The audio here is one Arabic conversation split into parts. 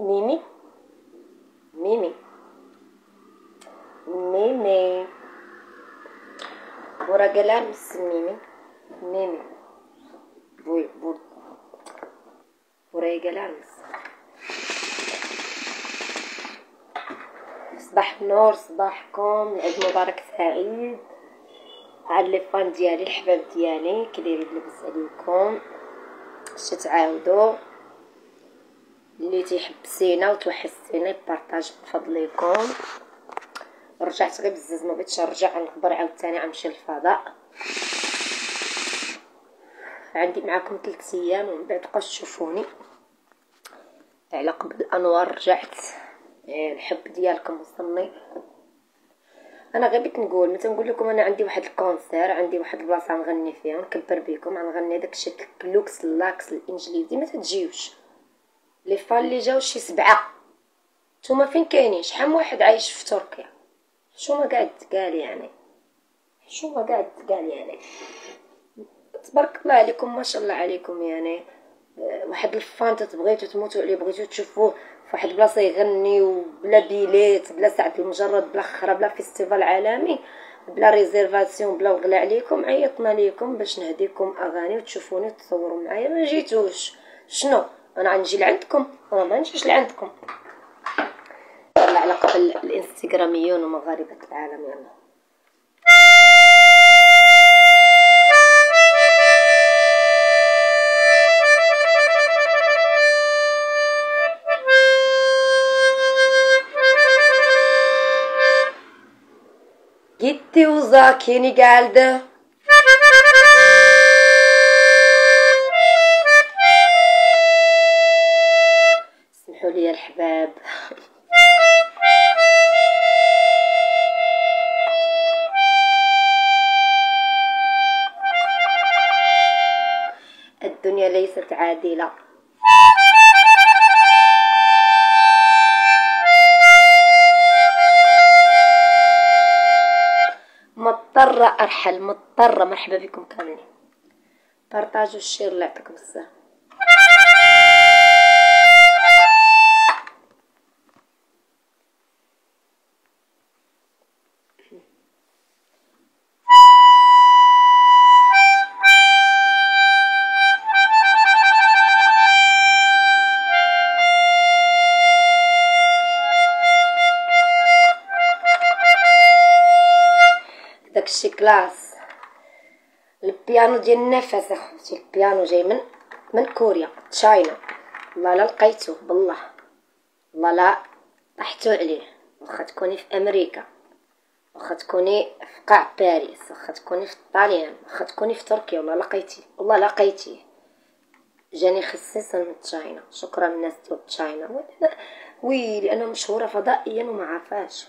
ميمي ميمي ميمي ورا جلامس ميمي ميمي بوي بور ورا جلامس. صباح النور، صباحكم، العيد مبارك سعيد على لي فان ديالي الحباب ديالي. كي دايرين؟ لاباس عليكم؟ اش تعاودوا؟ اللي تيحبسينا وتوحشتينا يبارطاج بفضلكم. رجعت غير بزاف، ما بغيتش نرجع نخبر عاوتاني غنمشي للفضاء. عندي معاكم 3 ايام ومن بعد تبقاو تشوفوني على قبل الانوار. رجعت الحب ديالكم وصلني. انا غير بغيت نقول، متى نقول لكم انا عندي واحد الكونسير، عندي واحد البلاصه نغني فيها ونكبر بكم، غنغني داكشي لوكس لاكس الانجليزي. ما تجيوش لي فال اللي جاو شي 7. نتوما فين كاينين؟ شحال من واحد عايش في تركيا؟ شوما قاعد تقال يعني، شوما قاعد تقال يعني. تبارك الله عليكم، ما شاء الله عليكم يعني. واحد الفان تبغيتو تموتوا عليه، بغيتو تشوفوه في واحد البلاصه يغني وبلا بيليت، بلا ساعه المجرد، بلا خرا، بلا فيستيفال عالمي، بلا ريزيرفاسيون، بلا وغلا عليكم. عيطنا ليكم باش نهديكم اغاني وتشوفوني وتصوروا معايا. ما جيتوش. شنو انا غنجي لعندكم؟ انا ما نجيش لعندكم. يلا على قبل الانستغراميون ومغاربه العالم. يلا gitti uzak yeni geldi. اسمحوا لي يا الحباب. الدنيا ليست عادلة. مضطرة أرحل، مضطرة. مرحبا بكم كاملين. بارطاجوا الشير اللي يعطيكم الصحة. داكشي كلاس. البيانو ديال النفس اخوتي، البيانو جاي من كوريا، تشاينا. والله لا لقيتوه، بالله والله لا طحتو عليه. واخا تكوني في امريكا، واخا تكوني في قاع باريس، واخا تكوني في الطاليان، واخا تكوني في تركيا، والله لقيتيه، والله لقيتيه. جاني خصيصا من تشاينا. شكرا الناس ديال تشاينا. ويلي انا مشهوره فضائيا وما عارفاش.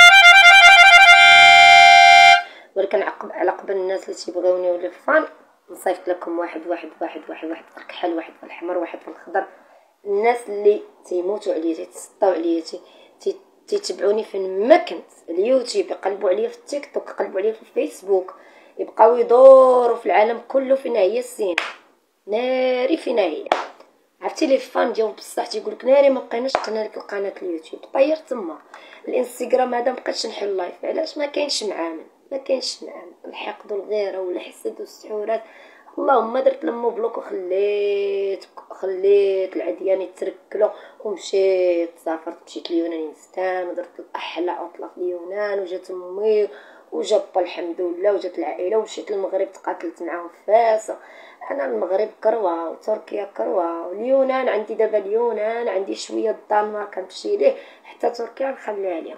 ولكن على قبل الناس اللي تيبغيوني ولا فان، نصيفط لكم واحد واحد واحد واحد واحد في الكحل، واحد في الحمر، واحد في الخضر. الناس اللي تيموتوا عليا، تيتسطاو عليا، تيتبعوني فين ما كنت، اليوتيوب، يقلبوا عليا في التيك توك، يقلبوا عليا في الفيسبوك، يبقاو يدوروا في العالم كله فين هي السين ناري، فين هي. عرفتي لي فان ديال بصح تيقولك ناري ما بقيناش قلنا لك القناه اليوتيوب، طير تما. الانستغرام هذا مابقيتش نحل لايف، علاش؟ ما كاينش معامل، ما كاينش معامل. الحقد والغيره والحسد والسحورات. اللهم درت لمو بلوك وخليت العديان يتركلوا ومشيت سافرت، مشيت اليونان نستان ودرت الاحلى عطله في اليونان، وجات امي وجا با الحمد لله، وجات العائله، ومشيت للمغرب تقاتلت معاهم فاس. انا المغرب كروه وتركيا كروه واليونان عندي دابا، اليونان عندي شويه، الدنمارك كنمشي ليه، حتى تركيا نخليها ليها.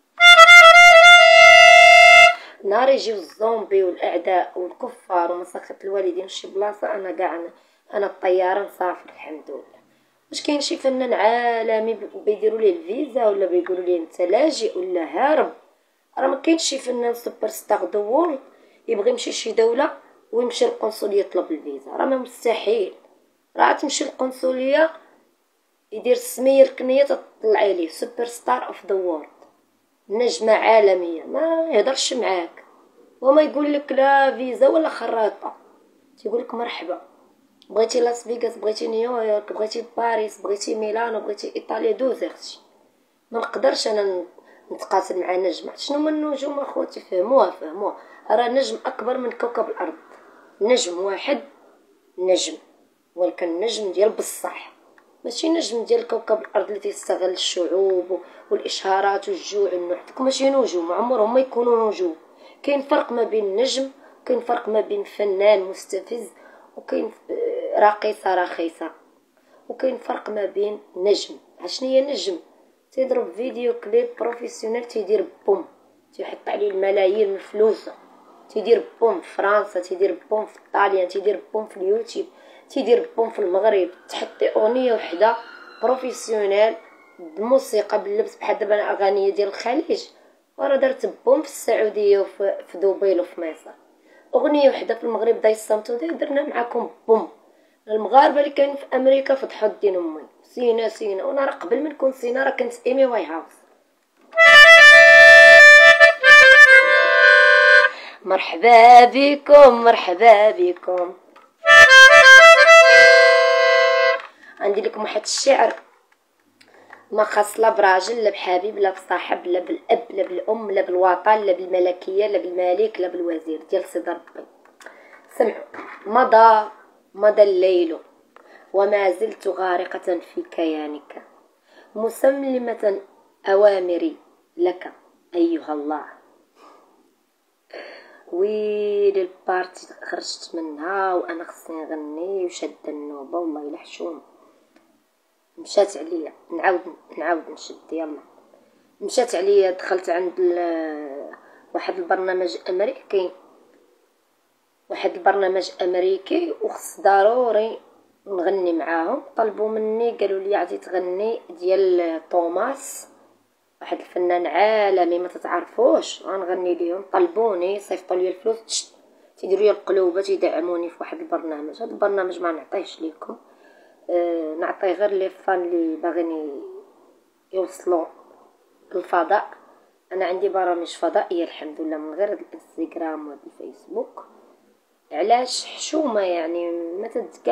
نهار يجيو الزومبي والاعداء والكفار ومساخه الوالدين في شي بلاصه، انا كاع انا الطياره نسافر الحمد لله. واش كاين شي فنان عالمي بيديروا ليه الفيزا ولا بيقولوا ليه انت لاجئ ولا هارب؟ راه ما كاينش شي فنان سوبر ستار دو وورلد يبغي يمشي شي دوله ويمشي للقنصليه يطلب الفيزا. راه ما مستحيل. راه تمشي للقنصليه يدير السميه الكنيه تطلعي ليه سوبر ستار اوف ذا وورلد، نجمه عالميه، ما يهضرش معاك وما يقول لك لا فيزا ولا خراطه، تيقول لك مرحبا. بغيتي لاس فيغاس، بغيتي نيويورك، بغيتي باريس، بغيتي ميلانو، بغيتي ايطاليا، دوزي اختي. ما نقدرش انا نتقاتل مع نجم. شنو من النجوم اخوتي؟ فهموها راه نجم اكبر من كوكب الارض، نجم واحد نجم، ولكن نجم ديال بصح، ماشي نجم ديال كوكب الارض اللي تيستغل الشعوب والاشهارات والجوع والنوع. ماشي نجوم، عمرهم ما يكونوا نجوم. كاين فرق ما بين نجم، كاين فرق ما بين فنان مستفز، وكاين راقصه رخيصه، وكاين فرق ما بين نجم. عشان هي نجم تيضرب فيديو كليب بروفيسيونيل، تيدير بوم، تيحط عليه الملايين من الفلوس، تيدير بوم في فرنسا، تيدير بوم في ايطاليا، تيدير بوم في اليوتيوب، تيدير بوم في المغرب. تحطي اغنيه وحده بروفيسيونيل بالموسيقى باللبس بحال دابا الاغاني ديال الخليج، وراه دارت بوم في السعوديه وفي دبي وفي مصر. اغنيه وحده في المغرب داي الصمتو درنا معاكم بوم. المغاربه اللي كانوا في امريكا فضحوا الدين امي، سينا وانا راه قبل ما نكون سينا راه كنت ايمي واي هاوس. مرحبا بكم مرحبا بكم. عندي لكم واحد الشعر ما خاص لا براجل لا بحبيب لا بصاحب لا بالاب لا بالام لا بالوطن لا بالملكيه لا بالملك لا بالوزير، ديال سيدي ربي. سمعوا. مضى الليل وما زلت غارقة في كيانك، مسلمة أوامري لك أيها الله. ويل البارتي خرجت منها وانا خصني نغني وشاده النوبه والله الا حشوم. مشات عليا نعاود نشد. يلا مشات عليا. دخلت عند واحد البرنامج امريكي وخص ضروري نغني معاهم. طلبوا مني قالوا لي عادي تغني ديال توماس، واحد الفنان عالمي ما تتعرفوش، غنغني ليهم. طلبوني صيفطوا لي الفلوس، تيديروا لي القلوبه، تيدعموني في واحد البرنامج. هذا البرنامج ما نعطيهش لكم، نعطيه غير لي فان اللي باغيين يوصلوا للفضاء. انا عندي برامج فضائيه الحمد لله من غير الانستغرام والفيسبوك. علاش؟ حشومه يعني ما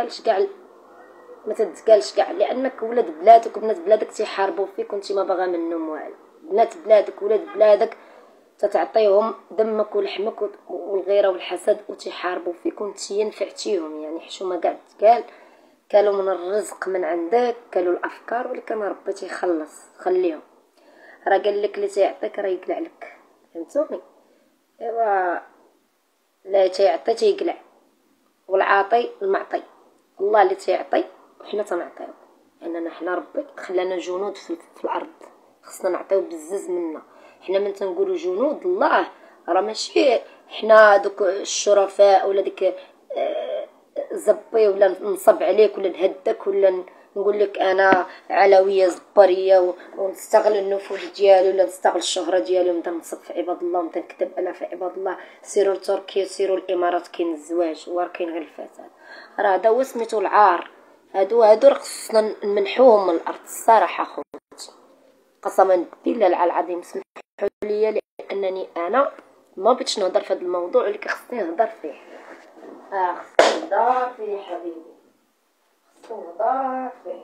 تتقالش كاع لانك ولاد بلادك وبنات بلادك تيحاربوا فيك وانت ما باغا منهم والو. بنات بلادك ولاد بلادك تتعطيهم دمك ولحمك والغيره والحسد وتيحاربوا فيك وانت نفعتيهم. يعني حشومه كاع تقال. كالوا من الرزق من عندك، كالوا الافكار، ولكن ربي تيخلص. خليهم. راه قال لك اللي تيعطيك راه يقلع لك، فهمتوني؟ ايوا لا تيعطي تيقلع، والعاطي المعطي. الله اللي تيعطي وحنا تنعطيو، لاننا حنا ربي خلانا جنود في الارض، خصنا نعطيو بزز منا. حنا من تنقولوا جنود الله راه ماشي حنا دوك الشرفاء ولا ديك زبي ولا نصب عليك ولا نهدك ولا نقول لك انا علويه زبريه ونستغل النفوذ ديالي ولا نستغل الشهره ديالي ونبدا نصب في عباد الله ونبدا نكذب انا في عباد الله. سيروا لتركيا، سيروا الامارات، كاين الزواج وراه كاين غير الفساد. راه هذا هو سميتو العار. هادو راه خصنا نمنحوهم من الارض الصراحه خوتي، قسما بالله العظيم. سمحوا لي لانني انا ما بغيتش نهضر في هذا الموضوع اللي خصني نهضر فيه. خصني نهضر فيه حبيبي، خصني نهضر فيه.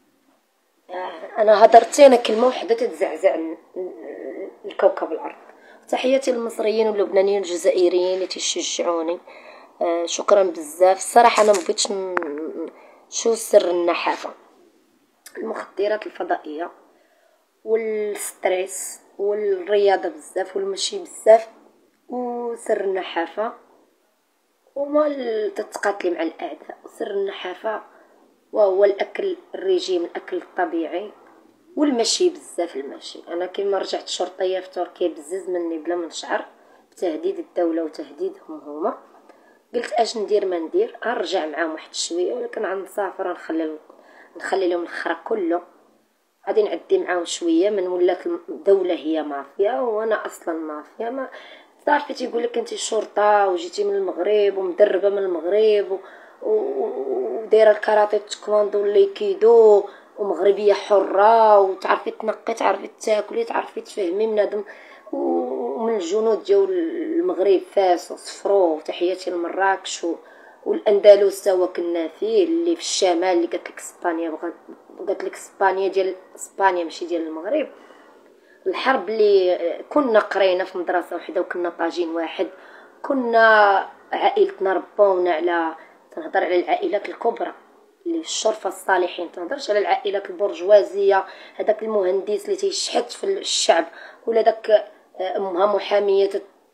انا هضرتي انا كلمه وحده تتزعزع الكوكب الارض. تحياتي للمصريين واللبنانيين والجزائريين اللي تيشجعوني. شكرا بزاف الصراحه. انا مبغيتش شو سر النحافه. المخدرات الفضائيه والستريس والرياضه بزاف والمشي بزاف وسر النحافه وما تتقاتلي مع الاعداء. سر النحافه وهو الاكل الريجيم، الاكل الطبيعي والمشي بزاف. المشي انا كيما رجعت شرطيه في تركيا بزز مني بلا ما نشعر بتهديد الدوله وتهديدهم هما. قلت اش ندير ما ندير، نرجع معاهم واحد شويه، ولكن غنسافر نخلي لهم الخرا كله. غادي نعدي معاهم شويه من ولات الدوله هي مافيا وانا اصلا مافيا. ما صافي تيقول لك انت شرطه وجيتي من المغرب ومدربه من المغرب ودايره الكاراتيه تايكواندو الليكيدو ومغربيه حره وتعرفي تنقي، تعرفي تاكلي، تعرفي تفهمي بنادم. ومن الجنود ديال المغرب فاس وصفرو. وتحياتي لمراكش والاندلس تا هو كنا فيه، اللي في الشمال، اللي قالت لك اسبانيا قالت لك اسبانيا ديال اسبانيا ماشي ديال المغرب. الحرب اللي كنا قرينا في مدرسه وحده وكنا طاجين واحد، كنا عائلتنا ربونا على، تنهضر على العائلات الكبرى اللي الشرفه الصالحين، تنهضرش على العائلات البرجوازيه، هذاك المهندس اللي تيشحت في الشعب، ولا داك امها محاميه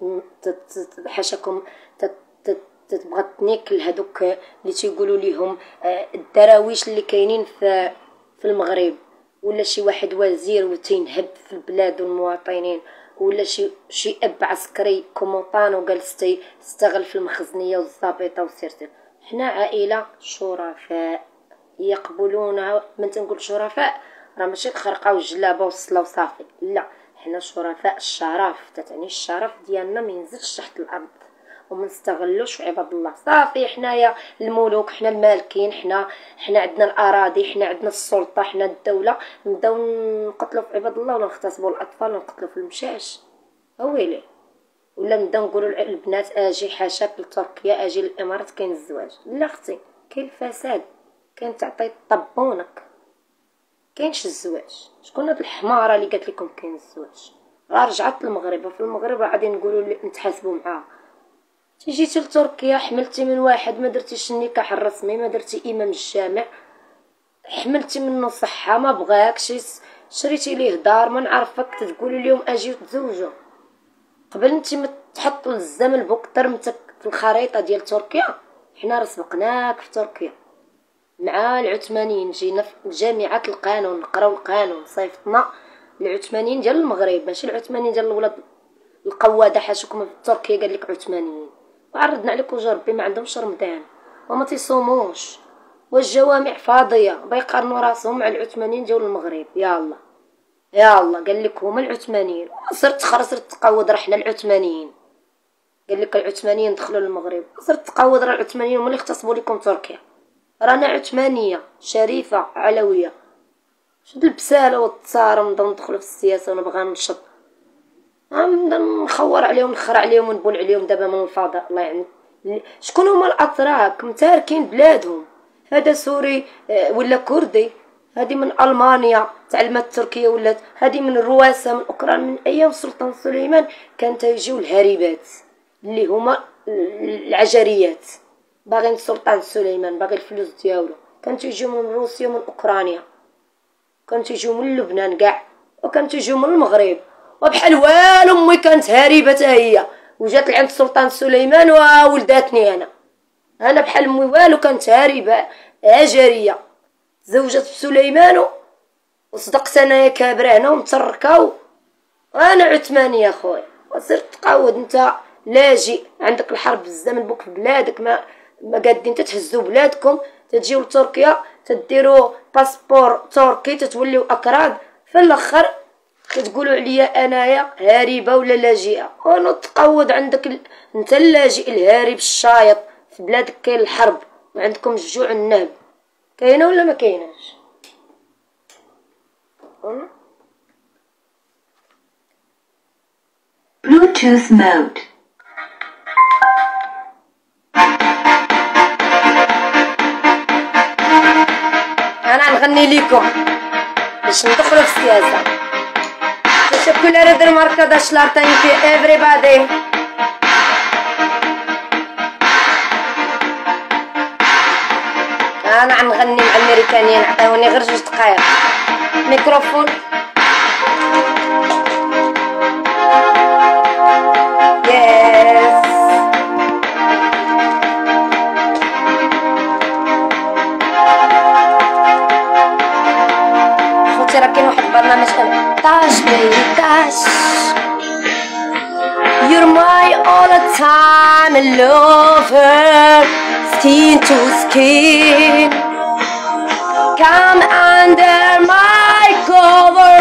حاشاكم تبغى تنيكل هذوك اللي تيقولوا ليهم الدراويش اللي كاينين في المغرب، ولا شي واحد وزير وتينهب في البلاد والمواطنين، ولا شي اب عسكري كومونطان وقال استغل في المخزنيه والزابطه وسيرتي. حنا عائله شرفاء يقبلونها، من تنقول شرفاء راه ماشي الخرقه والجلابه والصلاه وصافي، لا، حنا شرفاء الشرف، تعني الشرف ديالنا ما ينزلش تحت الارض وما نستغلوش عباد الله. صافي حنايا الملوك، حنا المالكين، حنا عندنا الاراضي، حنا عندنا السلطه، حنا الدوله، نبداو نقتلوا في عباد الله ولا نغتصبوا الاطفال ولا نقتلوا في المشاش اويلي، ولا نبداو نقولوا البنات اجي حاشاك لتركيا، اجي للامارات كاين الزواج. لا اختي، كاين الفساد، كاين تعطي طبونك، كاينش الزواج. شكون هاد الحماره اللي قالت لكم كاين الزواج؟ راه رجعت للمغرب، في المغرب غادي نقولوا نتحاسبوا معاها. جيتي لتركيا حملتي من واحد ما درتيش النكاح الرسمي، ما درتي امام الجامع، حملتي منه صحه، ما بغاكش، شريتي ليه دار، ما نعرفك، تقولي اليوم اجي وتزوجوا. قبل انت ما تحط الزمن بوك ترمتك في الخريطه ديال تركيا، حنا راه سبقناك في تركيا مع العثمانيين. جينا في جامعه القانون نقراو القانون، صيفطنا العثمانيين ديال المغرب، ماشي العثمانيين ديال الولاد القواده حاشكم في تركيا. قال لك عثمانيين، وعرضنا عليك وجه ربي ما عندهمش رمضان وما تيصوموش، والجوامع فاضيه، بيقارنوا راسهم مع العثمانيين ديال المغرب. يلا قال لك هما العثمانيين، صرت تقاود راه حنا العثمانيين. قال لك العثمانيين دخلوا للمغرب، صرت تقاود راه العثمانيين هما اللي اغتصبوا لكم تركيا. رانا عثمانيه شريفه علويه، شد البساله والتصارم نبداو ندخلوا في السياسه ونبغى ننشط، نخور عليهم، نخرع عليهم ونبول عليهم دابا من الفضاء. الله يعني شكون هما الاتراك متاركين بلادهم؟ هذا سوري ولا كردي، هذه من المانيا تعلمت تركيا، ولات هذه من الرواسه من اوكران. من ايام السلطان سليمان كانت يجيو الهاربات اللي هما العجريات، باغين السلطان سليمان باغي الفلوس ديالو، كانت يجيو من روسيا ومن اوكرانيا، كانت يجيو من لبنان كاع، وكانت يجيو من المغرب، وبحال والو امي كانت هاربه حتى هي، وجات لعند السلطان سليمان وولداتني انا بحال امي والو، كانت هاربه هجريه، تزوجت بسليمان وصدقت انايا كابره هنا ومتركه، وانا عثمانيه خويا. وصرت تقاود انت لاجئ، عندك الحرب الزمن بوك في بلادك، ما قادين تتهزوا بلادكم، تجيو لتركيا تديروا باسبور تركي، تتوليو اكراد، في الاخر كتقولوا عليا انايا هاربه ولا لاجئه. وانا تقود عندك انت اللاجئ الهارب الشايط، في بلادك كاين الحرب وعندكم الجوع النهب، كاينه ولا ما كايناش؟ Bluetooth mode. انا نغني لكم باش ندخلوا في السياسه. تشكل ريدر ماركه داش لارتين في everybody. انا عم نغني مع الامريكانيين، عطيوني غير 2 دقائق ميكروفون. يس خوتي، راه كاين واحد البرنامج طاش بيبي طاش، you're my all the time lover, skin to skin, come under my cover.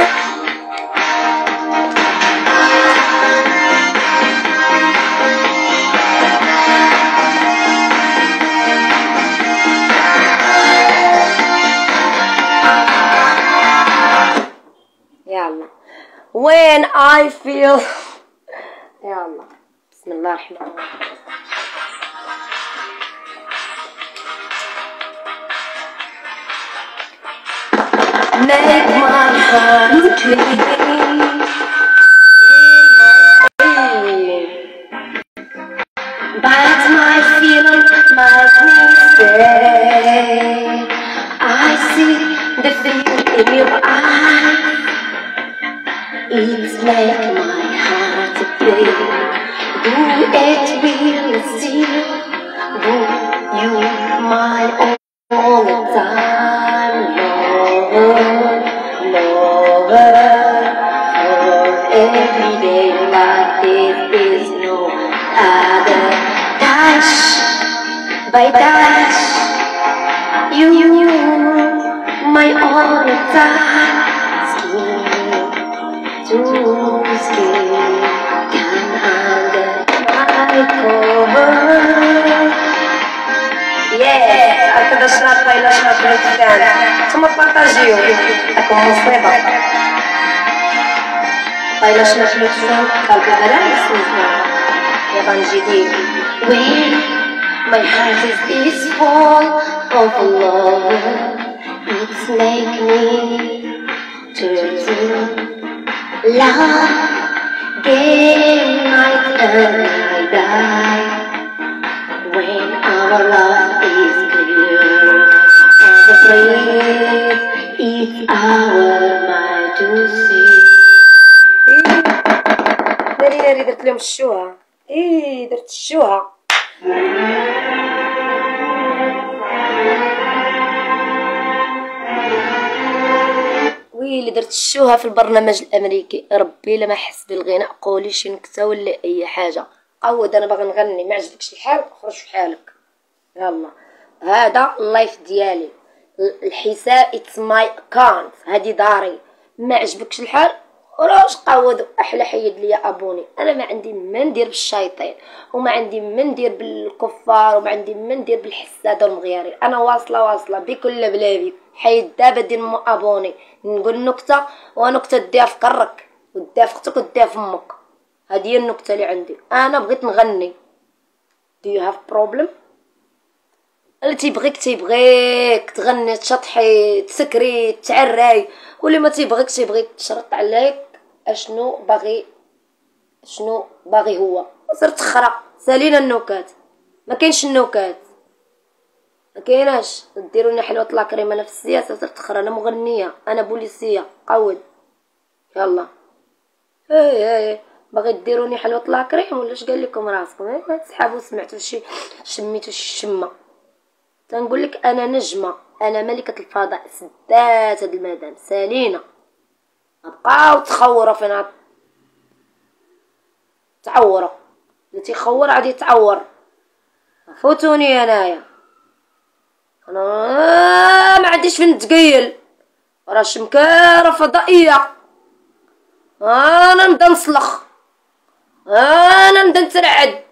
يلا when I feel يلا بسم الله الرحمن الرحيم. make my heart beat. But my feeling make me stay. I see the fear in your eyes. It's make my heart beat. Do it really still. Do you my all the time, lover, lover. For every day like this is no other. Touch by touch, you my all the time. Skin to skin, can under my cover. هكذا شرط إلا شرط الإنسان ثم بارطاجيو راكم مصيبة إلا شرط الإنسان قلبي على نسمعها يابان جديد. When my heart is full of love, it's make me turn to love, day night and I die. When our love is clear and the breeze is our mind to see. ناري درت لهم الشوها. درت الشوها. ويلي درت الشوها في البرنامج الامريكي. ربي لما حس بالغناء قولي شي نكته ولا اي حاجه. عود انا باغي نغني، ما عجبكش الحال خرج في حالك. يلا هذا اللايف ديالي، الحساب اتس ماي اكونت، هادي داري. ما عجبكش الحال خرج قودو. احلى حيد ليا ابوني. انا ما عندي ما ندير بالشياطين وما عندي ما ندير بالكفار وما عندي ما ندير بالحساد والمغيارين. انا واصله بكل بلا بيك. حيد دابا دير مو ابوني نقول نكته ونكته ديها في كرك وديها في اختك وديها في امك. هذه هي النكته اللي عندي. انا بغيت نغني. Do you have problem؟ اللي تيبغيك تغني تشطحي تسكري تعراي، واللي ما تيبغيك تشرط عليك اشنو باغي هو. صرت خرا سالينا النكات، ما كاينش النكات، ما كايناش. ديروني حلوه لاكريم. انا في السياسه صرت خرا. انا مغنيه، انا بوليسيه. قود يلا. باغي ديروني حلوه لاكريم ولا اش قال لكم راسكم؟ ما تسحابوا سمعتوا شي شميتوا شي شمه. تنقول لك انا نجمه، انا ملكه الفضاء، سدات هاد المدام سالينا. بقاو تخوروا فينا، تعوروا. اللي تيخور عاد يتعور. فوتوني انايا، انا ما عنديش فين نتقيل. راه شمكاره فضائيه. انا نبدا نصلخ، انا نبدا نترعد.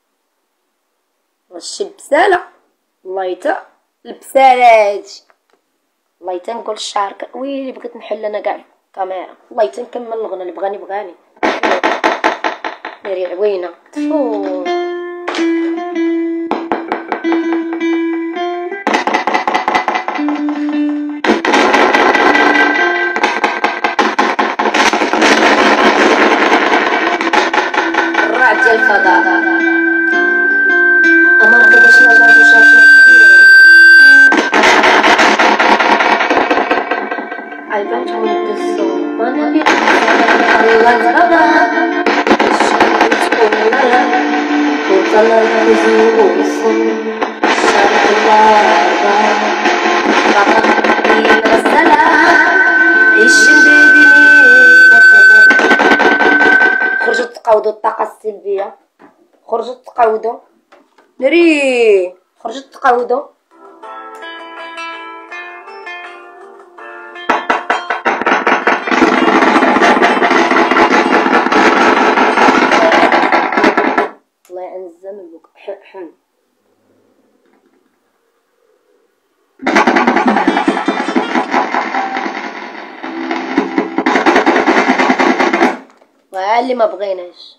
واش بساله الله يتا البساله هادي. الله يتا نقول الشعر ويلي بغيت نحل انا كاع الكاميرا. الله يتا نكمل الغنى اللي بغاني. ناري عوينه. الرعد ديال الفضاء. أمر كداش نجم تشافي عيبات ود الصوم وانا بيك الله زربا الشمس كلها وطلع الخزي والصم شرق الغابة غطتني السلام الشمبيبيني خرجوا تقاودوا الطاقة السلبية. خرجوا تقاودوا نري. خرجوا تقاودوا. الله يعزم البوك. اللي ما بغيناش.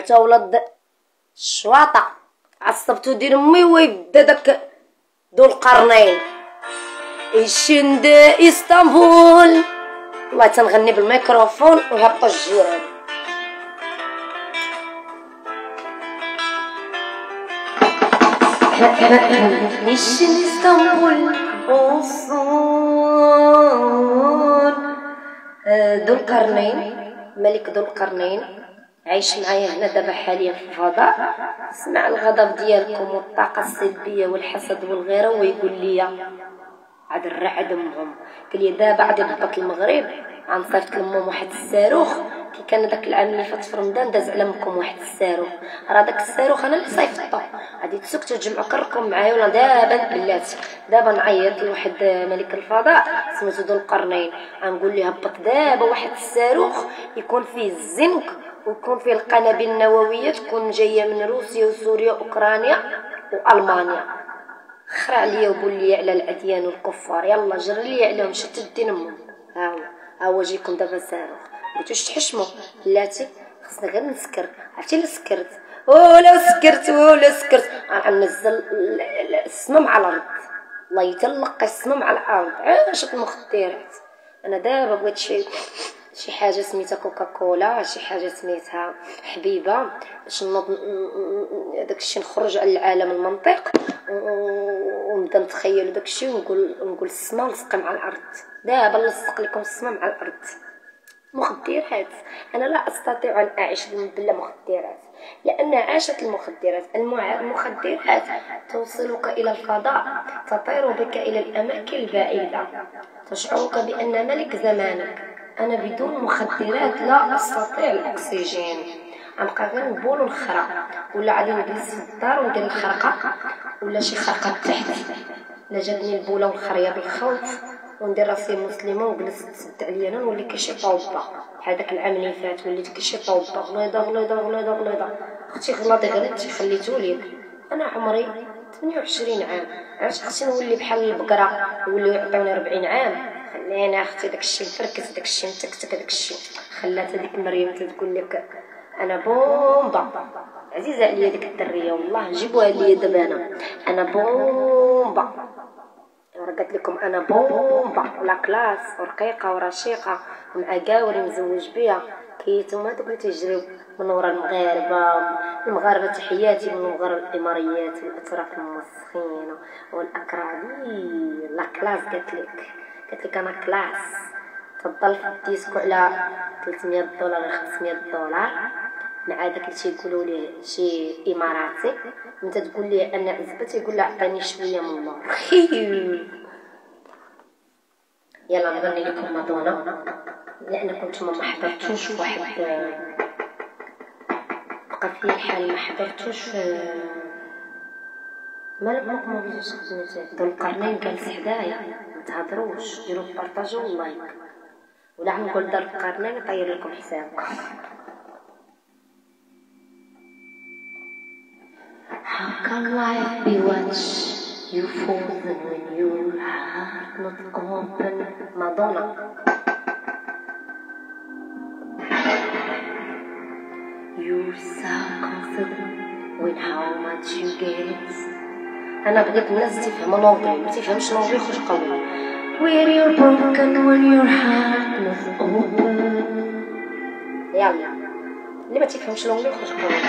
تا ولاد الشواطه عصبتو دير امي ويبدا داك ذو القرنين يشند اسطنبول. والله تنغني بالميكروفون ويهبطوا الجيران. يشند اسطنبول وصول. ذو القرنين ملك ذو القرنين عايش معايا هنا دابا حاليا في الفضاء. سمع الغضب ديالكم والطاقه السلبيه والحسد والغيره ويقول لي عاد الرعد امهم. قال لي دابا غادي نهبط المغرب غنصيفط لامهم واحد الصاروخ كي كان داك العام اللي فات في رمضان داز على امكم واحد الصاروخ. راه داك الصاروخ انا اللي صيفطته. غادي تسكتوا تجمعوا كركم معايا ولا دابا بلاتي دابا نعيط لواحد ملك الفضاء سميتو ذو القرنين غنقول ليه هبط دابا واحد الصاروخ يكون فيه الزنك ويكون فيه القنابل النوويه تكون جايه من روسيا وسوريا واوكرانيا والمانيا. خرع عليا وقول لي على الاديان والكفار. يلا جري لي عليهم شتت الدين امهم. ها هو جيكم دابا صاروخ. بغيتوش تحشموا بلاتي خصنا غير نسكر. عرفتي الا سكرت ولا سكرت غننزل السمم على الارض. الله يتلقى السمم على الارض. عاشت المخدرات. انا دابا بغيت شي حاجه سميتها كوكاكولا شي حاجه سميتها حبيبه باش نوض داكشي نخرج على العالم المنطق ونبدا نتخيل داكشي ونقول السما لصق مع الارض. دابا نلصق لكم السما مع الارض. مخدرات انا لا استطيع ان اعيش بلا مخدرات لان عاشت المخدرات. المخدرات توصلك الى الفضاء تطير بك الى الاماكن البعيده تشعرك بان ملك زمانك. انا بدون مخدرات لا استطيع الاكسجين. غنبقى غير نبول ونخرق ولا غادي نجلس في الدار وندير الخرقه ولا شي خرقه تحت. لا جاتني البوله والخريه بالخوف وندير راسي مسلمه ونجلس تسد عليا انا نولي كشي طوبه بحال داك العام اللي فات وليت كشي طوبه غليظه. اختي غلاضي غير انت خليتو ليك. انا عمري 28 عام علاش خصني نولي بحال البقره نوليو يعطيوني 40 عام؟ خلينا اختي داكشي مفركس داكشي متكتك داكشي. خلات هذيك مريم تقول لك انا بومبا. عزيزه عليا ديك الدريه والله جيبوها ليا دابا. انا بومبا. قالت لكم انا بومبا ولا كلاس ورقيقه ورشيقه ومع قاوري مزوج بيها كيتم هذوك اللي تيجريو من ورا المغاربه. تحياتي من المغاربه الاماريات والاتراك الموسخين والاكرادين. لا كلاس قالت لك انا كلاس. تضل في الديسكو على $300 ولا $500 مع داك اللي تيقولوا ليه شي اماراتي. انت تقول ليه انا عزبه تيقول له عطيني شويه من النور. يلا نغني لكم مادونا لان كنتم ما حضرتوش واحد بقى في الحال ما حضرتوش مالكم ما بيجيش ذو القرنين جالس حدايا. ما تهضروش ديروا بارطاجو واللايك ولا نقول ذو القرنين طير لكم حسابكم. How can life be what you frozen when your heart not open? Madonna. You're so confident with how much you get. أنا بغيت الناس تفهم لونجلي ما تفهمش لونجلي خرج قوي. Where you're broken when your heart not open. يلا اللي ما تفهمش لونجلي خرج قوي.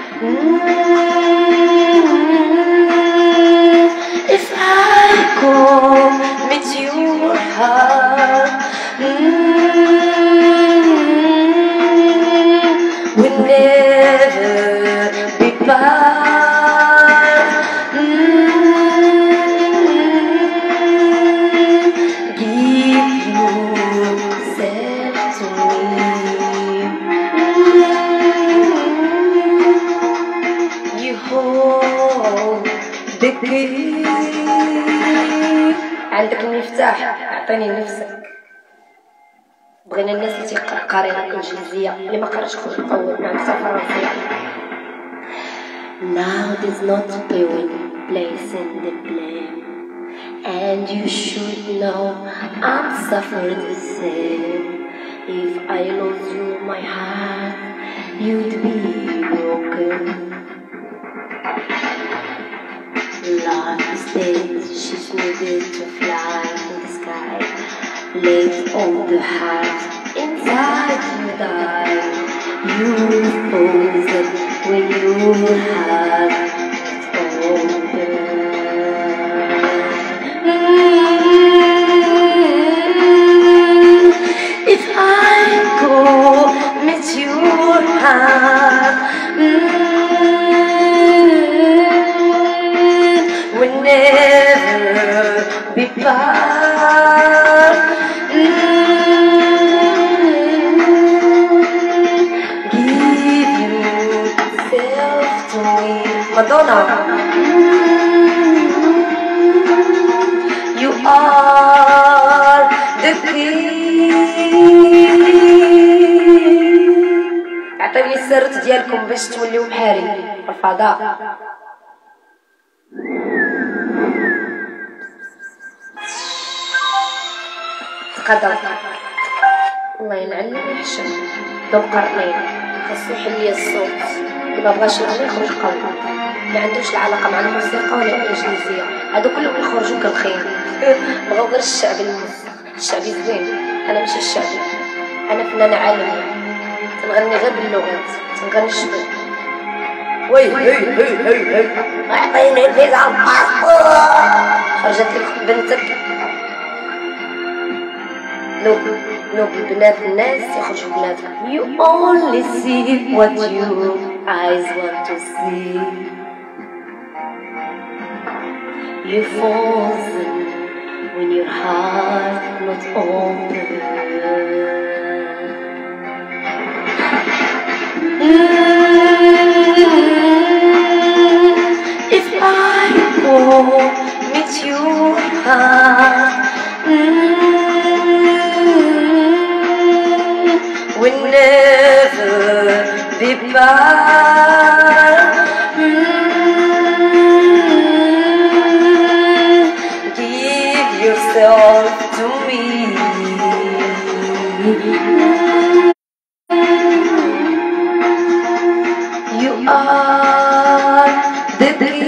If I commit your heart, we'll never be apart. Give yourself to me. You hold the key. عندك المفتاح اعطيني نفسك. بغينا الناس اللي قارين الانجليزيه اللي ما قراش يخرج قوي مع الفرنسيه. Now there's not place in the blame and you should know I'm suffering the same. If I lose you my heart you'd be broken. Love's dead, she's needed to fly in the sky. Late all the heart inside you die. You frozen when you have it open. If I go meet your heart, we'll never be apart. Give yourself to me, Madonna. You are the key. عطيوني السرت ديالكم باش توليو بحالي في الفضاء. تقدر الله ينعل الحشم ذو القرنين خاصو يحل لي الصوت اللي مبغاش الامر يخرج قلبه ما عندوش العلاقه مع الموسيقى ولا الانجليزيه هادو كلهم يخرجوا كالخير بغاو غير الشعب الموسيقى الشعبي زوين انا ماشي الشعبي انا فنانه عالميه تنغني غير باللغات تنغني الشباب وي هي عطيني الفيزا الباسبور خرجت لك بنتك لو البنات الناس يخرجوا بناتك. You only see what your eyes want to see. You frozen when your heart not open. If I go meet your heart, we'll never be apart. Give yourself to me. You are the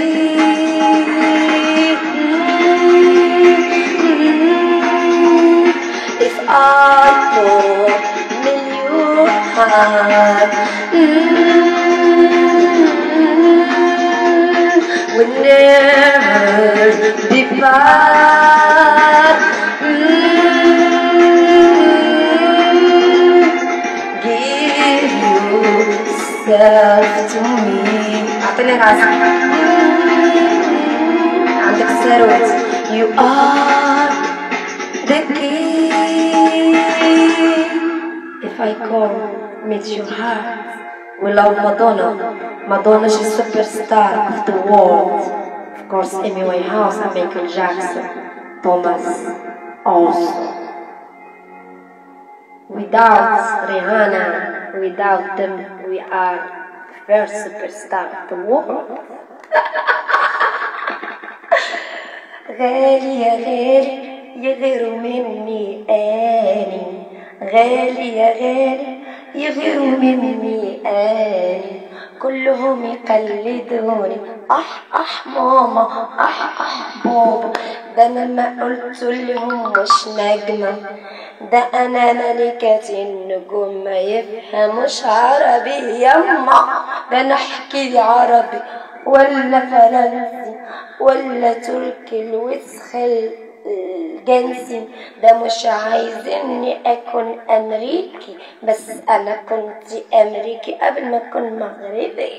key. If I fall in your heart, we'll never be apart. Give yourself to me. أعطيني راسك عندك الثروت. You are the key. If I come meet your heart, we love Madonna. Madonna, she's superstar of the world. Of course, Amy Winehouse and Michael Jackson, Thomas also. Without Rihanna, without them, we are the first superstar of the world. غالي يا غالي يغيروا مني آني غالي يا غالي يغيروا مني آني كلهم يقلدوني ماما بابا ده انا ما قلت لهم مش نجمة ده انا ملكة النجوم ما يفهموش عربي يما ده انا احكي عربي ولا فرنسي ولا تركي الوسخ الجنسي ده مش عايزني اكون امريكي بس انا كنت امريكي قبل ما اكون مغربي.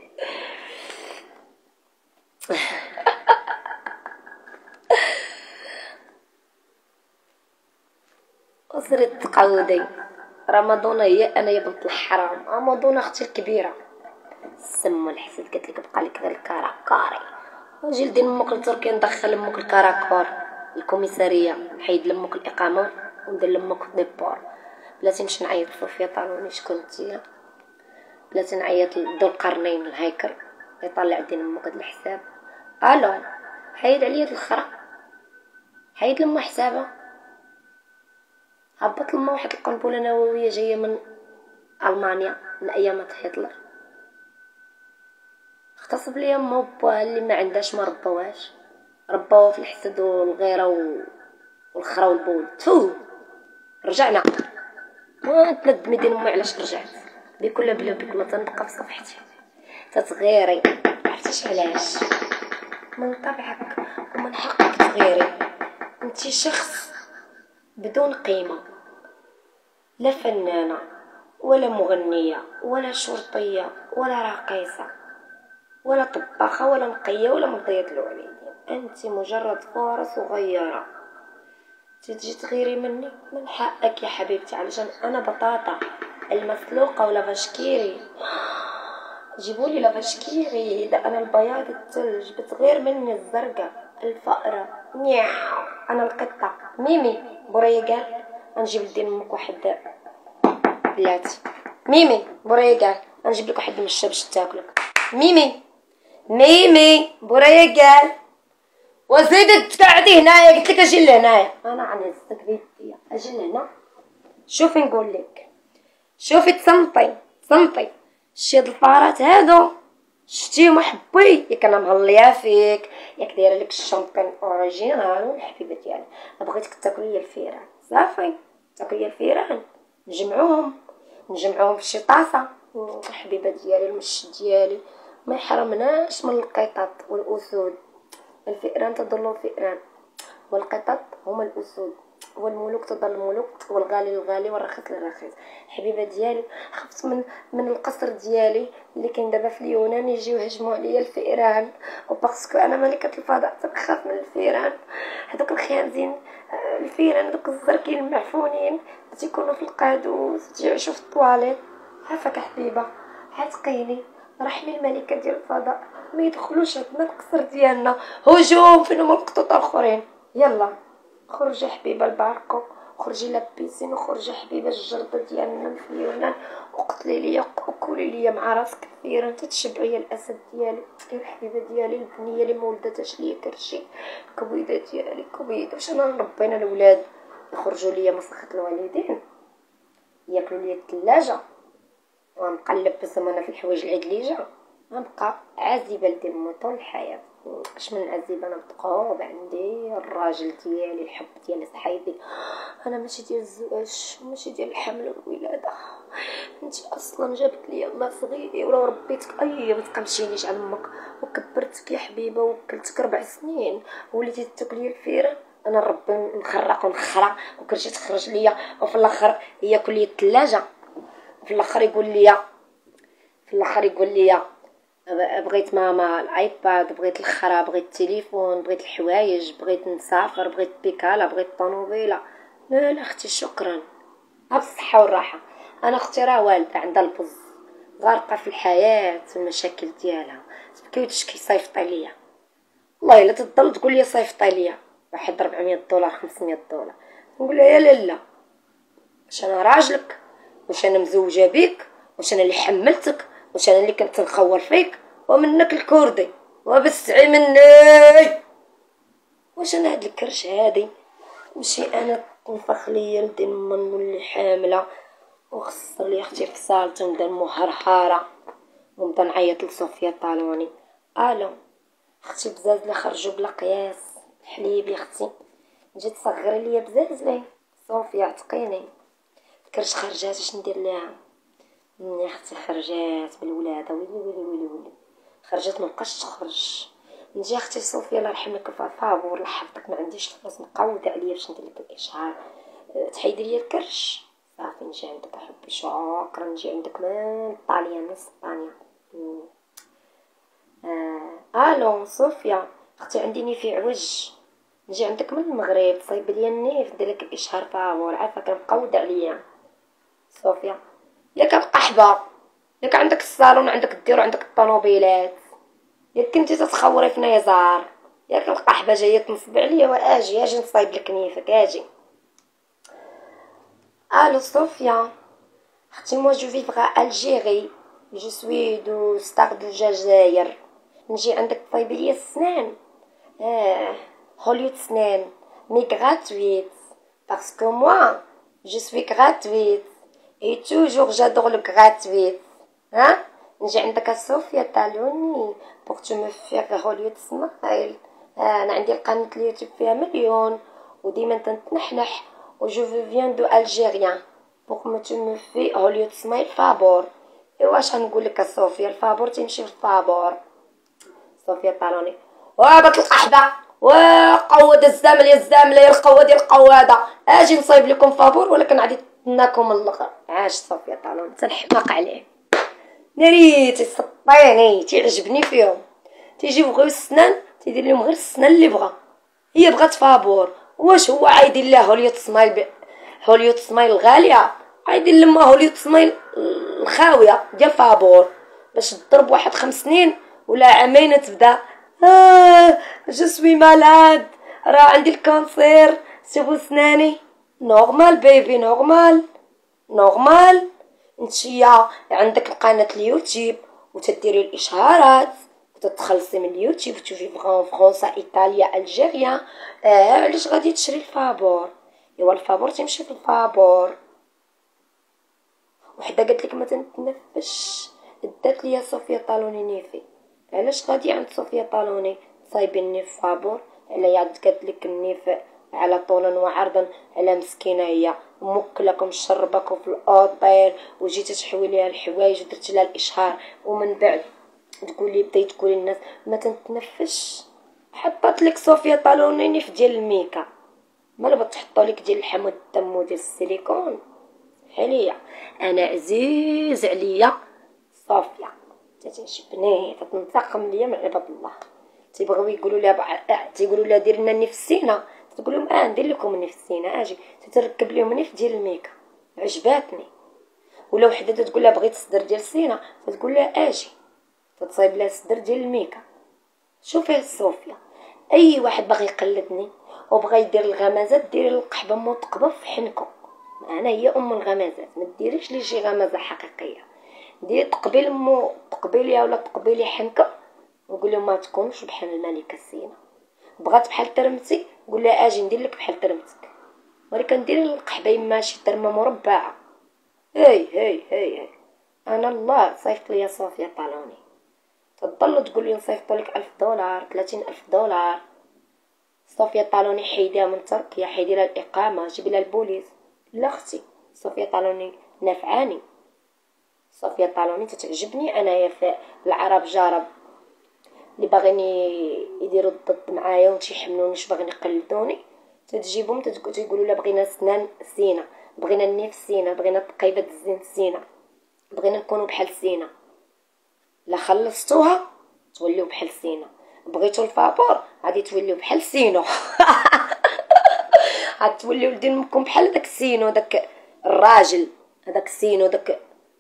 أسرة قودي رمضان هي انا يا بنت الحرام رمضان اختي الكبيره سمو الحسد قالت لك بقى لك ذا الكراكاري جلدي امك لتركيا ندخل امك الكراكور الكوميساريه نحيد لامك الاقامه وندير لامك ديبور بلاتي نمشي نعيط لصوفيا طالوني شكون نتيا بلاتي نعيط لذو القرنين الهيكر يطلع دين امك هاد الحساب الو حيد عليا الخرا حيد لما حسابها هبط لما واحد القنبله نوويه جايه من المانيا من ايامات هتلر، اغتصب ليا ما وباها اللي ما عندهاش ما ربواش، ربوها في الحسد والغيره والخرا والبول. تو رجعنا تندمي ديال امي علاش رجعت بكل بلا بك ما تنبقى في صفحتي تتغيري. عرفتيش علاش؟ من طبعك ومن حقك تغيري. انتي شخص بدون قيمه، لا فنانه ولا مغنيه ولا شرطيه ولا راقصه ولا طباخه ولا نقيه ولا مرضيه الوالدين. انت مجرد فاره صغيره تجي تغيري مني. من حقك يا حبيبتي، علشان انا بطاطا المسلوقه ولا بشكيري. جيبولي لافاشكيري، ده انا البياض الثلج بتغير مني الزرقاء الفقرة. نياو انا القطة ميمي بريقال. نجيب لدين امك واحد بلاتي. ميمي بريقال نجيب لك واحد من الشبش تاكلك. ميمي ميمي بريقال وزيد تقعدي هنايا. قلت لك اجي لهنايا. انا عنزتك بيدي اجي لهنا. شوفي نقول لك، شوفي تصمتي صمتي. شتي هاد الفارات هادو شتيهم حبي ياك انا مغليه فيك، ياك دايره لك الشامبين اوريجينال والحبيبه ديالي. بغيتك تاكلي لي الفيران صافي، تاكلي لي الفيران نجمعوهم في شي طاسه. الحبيبه ديالي المش ديالي ما يحرمناش من القطط والاسود. الفئران تضل الفئران والقطط هما الاسود، والملوك تضل الملوك والغالي للغالي والرخيص للرخيص. حبيبه ديالي خفت من القصر ديالي اللي كاين دابا في اليونان يجيو يهجموا عليا الفئران، وباسكو انا ملكه الفضاء تنخاف من الفئران. هذوك الخنازين الفئران هذوك الزركين المعفونين تيكونوا في القادوس تيعيشوا في الطواليت. عافاك حبيبه عتقيني رحمي الملكه ديال الفضاء ما يدخلوش عندنا القصر ديالنا. هجوم فين هما القطط الاخرين. يلا خرجي حبيبه الباركو، خرجي لابيسين وخرجي حبيبه الجرده ديالنا في اليونان وقتلي ليا وكولي ليا مع راسك كثيرا تتشبعي الاسد ديالي. يا الحبيبه ديالي البنيه اللي ما ولدتش ليا كرشي كبيده ديالي كبيده. واش انا نربينا الاولاد يخرجوا ليا مسخه الوالدين ياكلوا ليا الثلاجه ونبقى نلبسهم انا في الحوايج العدليجه. غنبقى عازبه لدمو طول الحياه. اش من عزيبه انا متقوب عندي الراجل ديالي الحب ديالي صحيدي. انا ماشي ديال الزواج ماشي ديال الحمل والولاده. انت اصلا جابت لي الله صغيري ولو ربيتك ما تقمشينيش على امك وكبرتك يا حبيبه وكلتك 4 سنين وليتي تاكلي الفيره. انا نربي نخرق ونخرع وكرشي تخرج ليا وفي الاخر هي كليه الثلاجه. في الاخر يقول لي بغيت ماما الايباد، بغيت الخرا، بغيت التليفون، بغيت الحوايج، بغيت نسافر، بغيت بيكالا، بغيت طونوبيله. لا اختي شكرا بالصحه والراحه. انا اختي راه والده عندها البز غارقه في الحياه المشاكل ديالها تبكي وتشكي صيفطي ليا. والله الا تضل تقول لي صيفطي ليا واحد $400 $500 نقول لها يا لاله واش انا راجلك، واش انا مزوجه بيك، واش انا اللي حملتك، واش انا اللي كنت نخور فيك ومنك الكردي وبسعي مني. واش انا هاد الكرش هادي ماشي انا تنفخ ليا لدين من نولي حامله وخسر لي اختي في صالتي ونبدا مهرهاره ونبدا نعيط لصوفيا طالوني. الو اختي بزازلي خرجوا بلا قياس الحليب يا اختي جيت تصغري ليا بزازلي صوفيا عتقيني. الكرش خرجات اش ندير ليها يا اختي؟ خرجات بالولاده ويلي خرجت ما بقاش تخرج. نجي اختي صوفيا الله يرحم لك الفافور الله يحفظك ما عنديش فلوس مقوده عليا باش ندير لك الاشعار تحيدي لي الكرش صافي نجي عندك حبي شكرا. نجي عندك من طاليان من اسبانيا. الو صوفيا اختي عندي في عوج نجي عندك من المغرب صايب لي النيف ندير لك الاشهار فافور عافاك مقوده عليا. صوفيا ياك القحبه ياك عندك الصالون عندك الدير وعندك الطوموبيلات ياك كنتي تتخوري في نيزار ياك القحبه جايه تنصب عليا واجي نصايب لك نيفك اجي. الو صوفيا اختي موا جو فيفغ الجيري جو سوي دو ستار دو الجزائر نجي عندك طيبي لي السنان هوليود سنان مي غراتويت باسكو موا جو سوي غراتويت اي توجور جادور لو غراتويت. ها نجي عندك صوفيا طالوني بوغ تو مو فيغ هوليود سمايل. انا عندي القناه اليوتيوب فيها مليون وديما تنحنح و جو فيان دو الجيريان بوغ ما تو مو في هوليود سمايل فابور. ايوا اش غنقول لك صوفيا الفابور تيمشي في الفابور. صوفيا طالوني وابت القحبه وقود الزامل يا الزامله يا القواد يا القواده اجي نصايب لكم فابور ولكن غادي تناكم اللغر. عاش صوفيا طالوني تنحماق عليه ناري تيسطيني تيعجبني فيهم تيجي بغيو السنان تيدير لهم غير السنان اللي بغا. هي بغات فابور واش هو عايدين لها هوليوت سمايل هوليوت سمايل غاليه عايدين لما هوليوت سمايل الخاويه ديال فابور باش تضرب واحد 5 سنين ولا عامين تبدا جو سوي مالاد راه عندي الكانسير شوفوا سناني. نورمال بيبي نورمال نورمال. نتيا عندك القناه اليوتيوب وتديري الاشهارات وتتخلصي من اليوتيوب وتشوفي فرنسا ايطاليا الجيريا. علاش غادي تشري الفابور؟ ايوا الفابور تمشي في الفابور. وحده قالت لك ما تنتنفش دات ليا صوفيا طالوني نيفي. علاش غادي عند صوفيا طالوني صايبين النيف فابور؟ على ياد قالت لك النيف على طولا وعرضا على مسكينه هي مكلكم شربكم في الاوطيل وجيتي تحوي ليها الحوايج ودرت لها الاشهار ومن بعد تقولي بديت تقولي للناس ما تنتنفش. حطت لك صوفيا طالوني نيف ديال الميكا مالا بتحطوا لك ديال الحمض الدم وديال السيليكون حليا. انا عزيز عليا صافيه تتعجبني تتنتقم ليا من عباد الله. تيبغيو يقولوا لها تيقولوا لها دير لنا نفسينا تقول لهم ندير لكم نفسينا اجي تتركب لهم نف ديال الميكا عجباتني. ولا وحده تقول لها بغيت الصدر ديال سينا تقول لها اجي تتصايب لها الصدر ديال الميكا. شوفي صوفيا اي واحد باغي يقلدني وبغى يدير الغمازات ديري القحبه متقبه في حنكم. انا هي ام الغمازات ما ديريش لي شي غمازه حقيقيه دير تقبيليها ولا تقبيلي حنكه وقول لهم ما تكونش بحال الملكه سينا. بغات بحال ترمتي قول لها اجي ندير لك بحال ترمتك ولكن ندير القحبه ماشي ترمه مربعه. هي انا الله صيفط لي صوفيا طالوني تضل تقول لي نصيفط لك $1000 $30,000. صوفيا طالوني حيدها من تركيا حيدي لها الاقامه جيبي لها البوليس. لا اختي صوفيا طالوني نافعاني. صوفيا طالوني تتعجبني انايا في العرب جارب اللي باغيين يديروا الضد معايا وتيحملونيش باغيين يقلدوني تتجيبهم تيقولوا لا بغينا سنان سينا بغينا النيف سينا بغينا طقيبه الزين سينا بغينا نكونوا بحال سينا. لا خلصتوها توليو بحال سينا بغيتو الفابور غادي توليو بحال سينو. غتوليو ولدين امكم بحال داك سينو داك الراجل هذاك سينو داك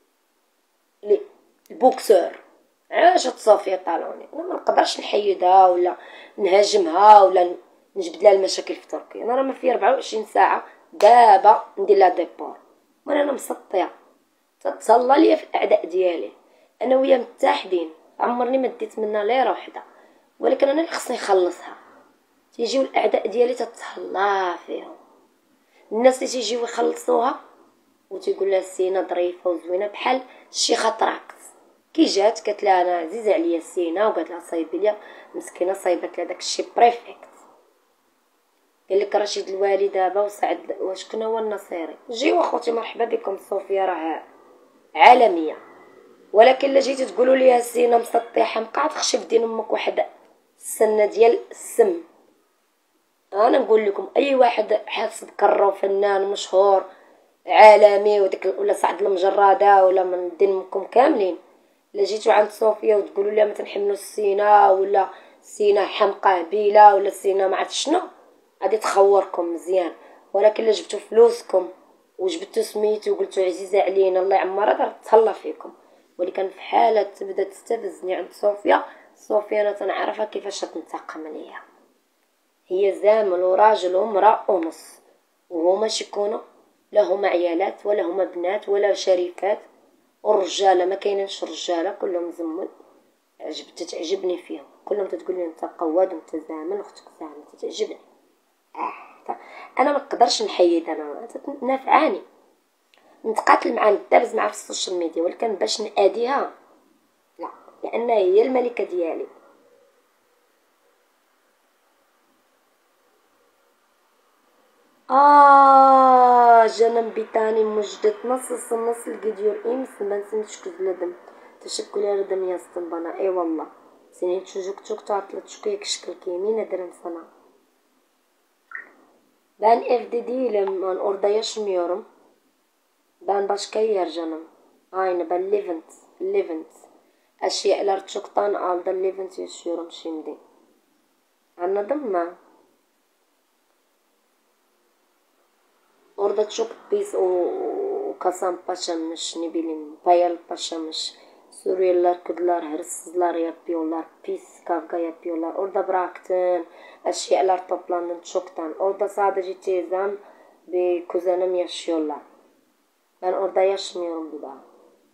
البوكسور. علاش صوفيا طالوني انا ما نقدرش نحيدها ولا نهاجمها ولا نجبد لها المشاكل في تركيا. انا راه ما في 24 ساعه دابا ندير لها ديبور وانا مسطيه تتهلا ليا في الاعداء ديالي. انا ويا متحدين عمرني ما ديت منها ليره وحده ولكن انا اللي خصني نخلصها. تيجيو الاعداء ديالي تتهلا فيهم الناس اللي تيجيو يخلصوها وتيقول لها سينا ظريفه وزوينه بحال الشيخه طراكس كي جات قالت لها انا عزيزه عليا سينا وقالت لها صايبي ليا مسكينه صايبت لها داكشي بريفكت. قال لك رشيد الوالي دابا وسعد واش كنا هو النصيري. جيو اخوتي مرحبا بكم صوفيا راه عالميه ولكن الا جيتي تقولوا لي سينا مسطيحه مقعد خشي في دين امك واحد السنه ديال السم. انا نقول لكم اي واحد حاسب كرو فنان مشهور عالمي وديك ولا سعد المجراده ولا من دين امكم كاملين الا جيتو عند صوفيا وتقولوا لها ما تنحملوا السينا ولا سينا حمقى بيلا ولا سينا ما عرفت شنو غادي تخوركم مزيان. ولكن الا جبتوا فلوسكم وجبتوا سميتو وقلتوا عزيزه علينا الله يعمرها دار تهلا فيكم. ولكن في حاله تبدا تستفزني عند صوفيا انا تنعرفها كيفاش تنتقم ليا. هي زامل وراجل ومراه ونص وهما شكونوا لا هما عيالات ولا هما بنات ولا شريفات والرجاله ما كاينينش رجاله كلهم زمل. تعجبني فيهم كلهم تتقول لي انت قواد وانت زامل اختك زامل تتعجبني. انا ما نقدرش نحيد انا نافعاني نتقاتل معها ندابز معها في السوشيال ميديا، ولكن باش ناديها لا، لانها هي الملكه ديالي. جنم بيتاني مجدد نص القديور امس ما نسمتش كزلدم تشكل يا ردم يا سطنبانا. اي والله سنين تشوك توك تعطلت شكيك شكل كيمين درم سنة بان اف دي دي لما orada yaşmıyorum. Ben başka yer canım. Aynı ben Levent. Eşyalar çoktan aldı, Levent yaşıyorum şimdi. Anladın mı? Orada çok pis o Kasım Paşa'mış, ne bileyim Payal Paşa'mış. Suriyeliler, Kürtler, hırsızlar yapıyorlar, pis kavga yapıyorlar. Orada bıraktın, eşyalar toplandın çoktan. Orada sadece teyzem ve kuzenim yaşıyorlar. Ben orada yaşmıyorum bir daha.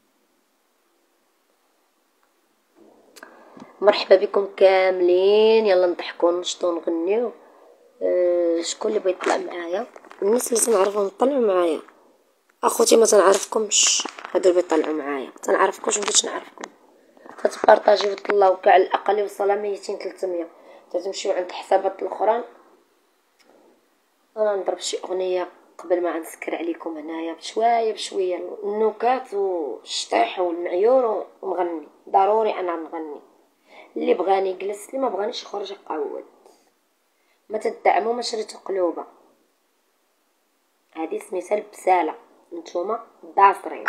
مرحبا بكم كاملين، يلا نضحكوا ونشطوا ونغنيو. شكون اللي بغى يطلع معايا؟ الناس اللي تنعرفهم طلعوا معايا، اخوتي ما تنعرفكمش هادو اللي بيطلعوا معايا، تنعرفكمش مبغيتش نعرفكم. تتبارطاجيو وتطلعوا كاع على الاقل يوصل 200 300، تتمشيو عند حسابات الاخرين. انا نضرب شي اغنيه قبل ما نسكر عليكم هنايا بشويه النكات والشطيح والمعيور ونغني. ضروري انا نغني، اللي بغاني يجلس، اللي ما بغانيش يخرج يقعد. ما تدعموا ما شريتو قلوبه. هذه سميتها البساله، نتوما داصرين.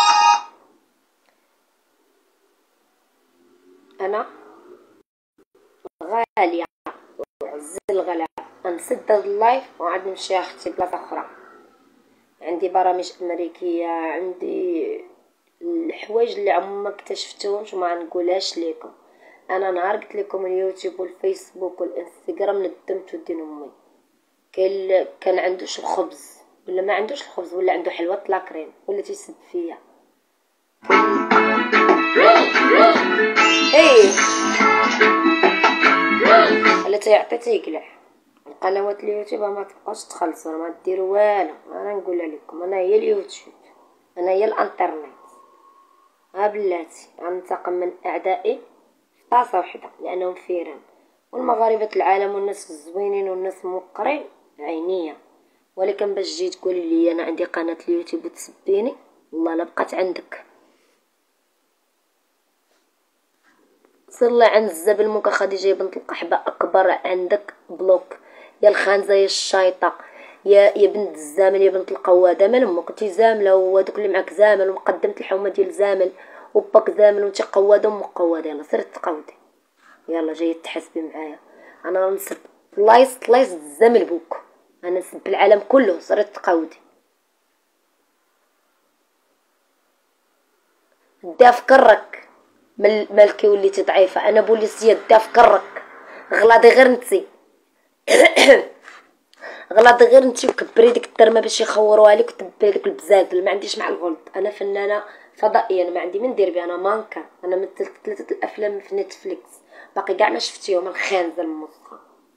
انا غاليه وعز الغلاء، نسد هاد اللايف وعاد نمشي اختي بلاصه اخرى. عندي برامج امريكيه، عندي الحوايج اللي عمركم ما اكتشفتوهمش وما نقولهاش لكم. انا نهار قلت لكم اليوتيوب والفيسبوك والانستغرام ندمت ودين امي. كان عندوش الخبز ولا ما عندوش الخبز، ولا عنده حلوه طلاكرين ولا تيسب فيا. اللي تيعطي تيقلع. القنوات اليوتيوب ما تبقاش تخلصوا، ما ديروا والو. انا نقول لكم انا هي اليوتيوب، انا هي الانترنت. بلاتي غنتقم من اعدائي في طاسه وحده لانهم فيران، والمغاربه العالم والناس الزوينين والناس موقرين عينيا. ولكن باش تجي تقولي لي انا عندي قناه اليوتيوب وتسبيني، والله لا بقات عندك. صلي عند الزبل موكا خديجه بنت القحبه اكبر عندك بلوك. يا الخانزه يا الشايطه يا بنت الزامل يا بنت القواده. من امك انت زامله وهذوك اللي معاك زامل ومقدمه الحومه ديال زامل وباك زامل وانت قواده وامك قواده. يلا سير تقودي، يلا جايه تحسبي معايا. انا نسب لايص الزامل بوك، انا نسب العالم كله. سير تقودي. داف كرك مالكي وليتي ضعيفه. انا بوليسيه داف كرك. غلاضي غير نتي غلط غير انتي وكبري ديك الترمه باش يخوروها عليك وتبري ديك البزازل. ما عنديش مع الغلط. انا فنانه فضائيه، انا ما عندي من ندير بها. انا مانكا، انا مثلت 3 الافلام في نتفليكس باقي كاع ما شفتيهم. الخانزه المسخه.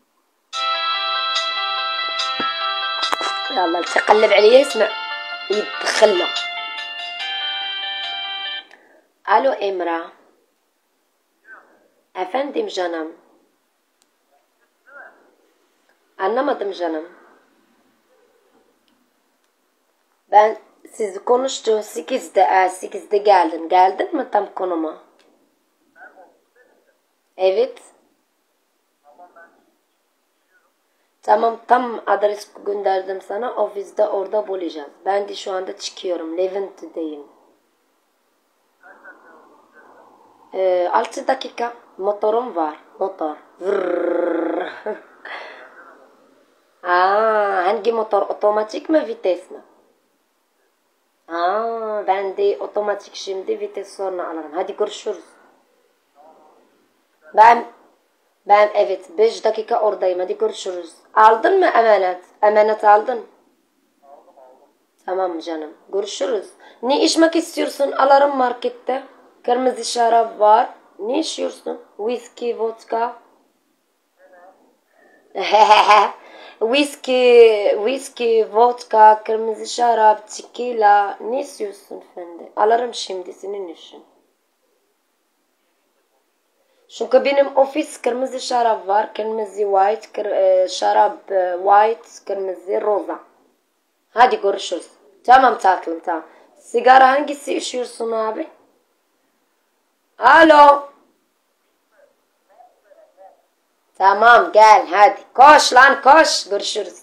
يلا تقلب عليا يسمع يدخلنا. الو امراه افندم جنم. anlamadım canım. Ben sizi konuştum 8'de geldin mi tam konuma? Evet. Tamam, tam adres gönderdim sana, ofiste orada bulacağız. Ben de şu anda çıkıyorum, Levent'teyim. 6 dakika motorum var, motor. Hangi motor, otomatik mi vites mi? Ben de otomatik, şimdi vites sonra alırım. Hadi görüşürüz. Ben evet 5 dakika oradayım. Hadi görüşürüz. Aldın mı emanet? Emanet aldın. Tamam canım. Görüşürüz. Ne içmek istiyorsun? Alırım markette. Kırmızı şarap var. Ne içiyorsun? Whisky, vodka. ويسكي فودكا كرمز شراب تيكيلا نيسيوس نفند على رمشي مديسني نشن شو كبينم اوفيس كرمز شراب فار كرمزي وايت شراب وايت كرمزي روزا هادي قرشوس تمام تاكلم تمام سيجارة هنجي سي اشير صنابي الو تمام قال هادي كوش لان كوش قرشرز.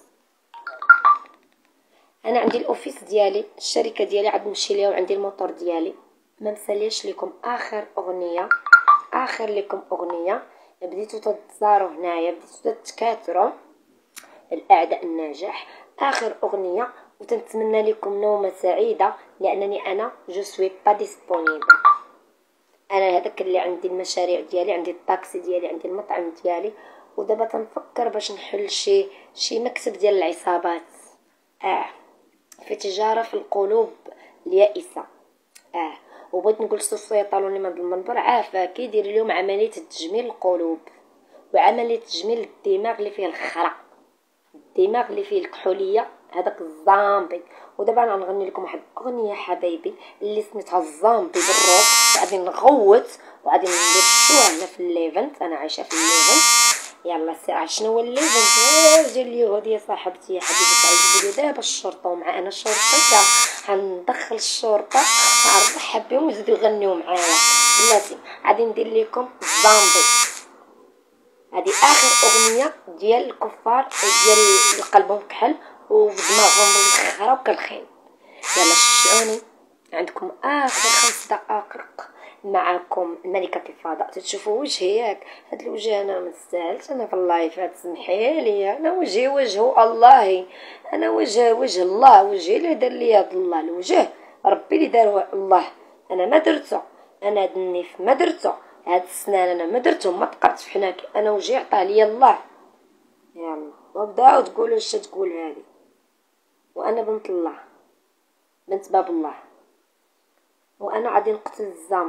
انا عندي الاوفيس ديالي الشركه ديالي عاد نمشي ليها وعندي الموتور ديالي. ما مساليش لكم اخر لكم اغنيه بديتو تتزاروا هنايا بديتو تتكاثروا الاعداء الناجح. اخر اغنيه وتنتمنى لكم نومه سعيده لانني انا جو سوي با ديسپونيبل. انا هذاك اللي عندي المشاريع ديالي عندي الطاكسي ديالي عندي المطعم ديالي ودابا تنفكر باش نحل شي مكتب ديال العصابات في تجاره في القلوب اليائسه وبغيت نقول سوف يطالوني من المنبر عافاك كيدير اليوم عمليه تجميل القلوب وعمليه تجميل الدماغ اللي فيه الخرا الدماغ اللي فيه الكحوليه هذاك الزامبي. ودابا انا غنغني لكم واحد اغنيه حبايبي اللي سميتها الزامبي بالروك غادي نغوت وغادي نديرها هنا في الليفنت. انا عايشه في الليفنت يلا ساعه شنو هو الليفنت ديال اليهود يا صاحبتي يا حبيبتي عايزين دابا الشرطه ومعنا شرطه غندخل الشرطه نرحب بهم ويزيدوا يغنيو معايا بلاتي. غادي ندير لكم الزامبي هذه اخر اغنيه ديال الكفار ديال قلبهم كحل ودماغهم بالخرا وكالخين. يلا شجعوني عندكم اخر 5 دقائق معكم الملكه الفضاء. تشوفوا وجهي ياك هاد الوجه انا ما نستاهلش انا في اللايفات سمحي لي انا وجهي وجه الله انا وجه الله وجهي اللي دار لي هاد الله الوجه ربي اللي دار الله انا ما درته انا هاد النيف ما درته هاد السنان انا ما درتهم ما تقرت في حناكي انا وجهي عطاه لي الله. يلا وبداو تقولوا اش تقول هذه وانا بنت الله بنت باب الله وانا غادي نقتل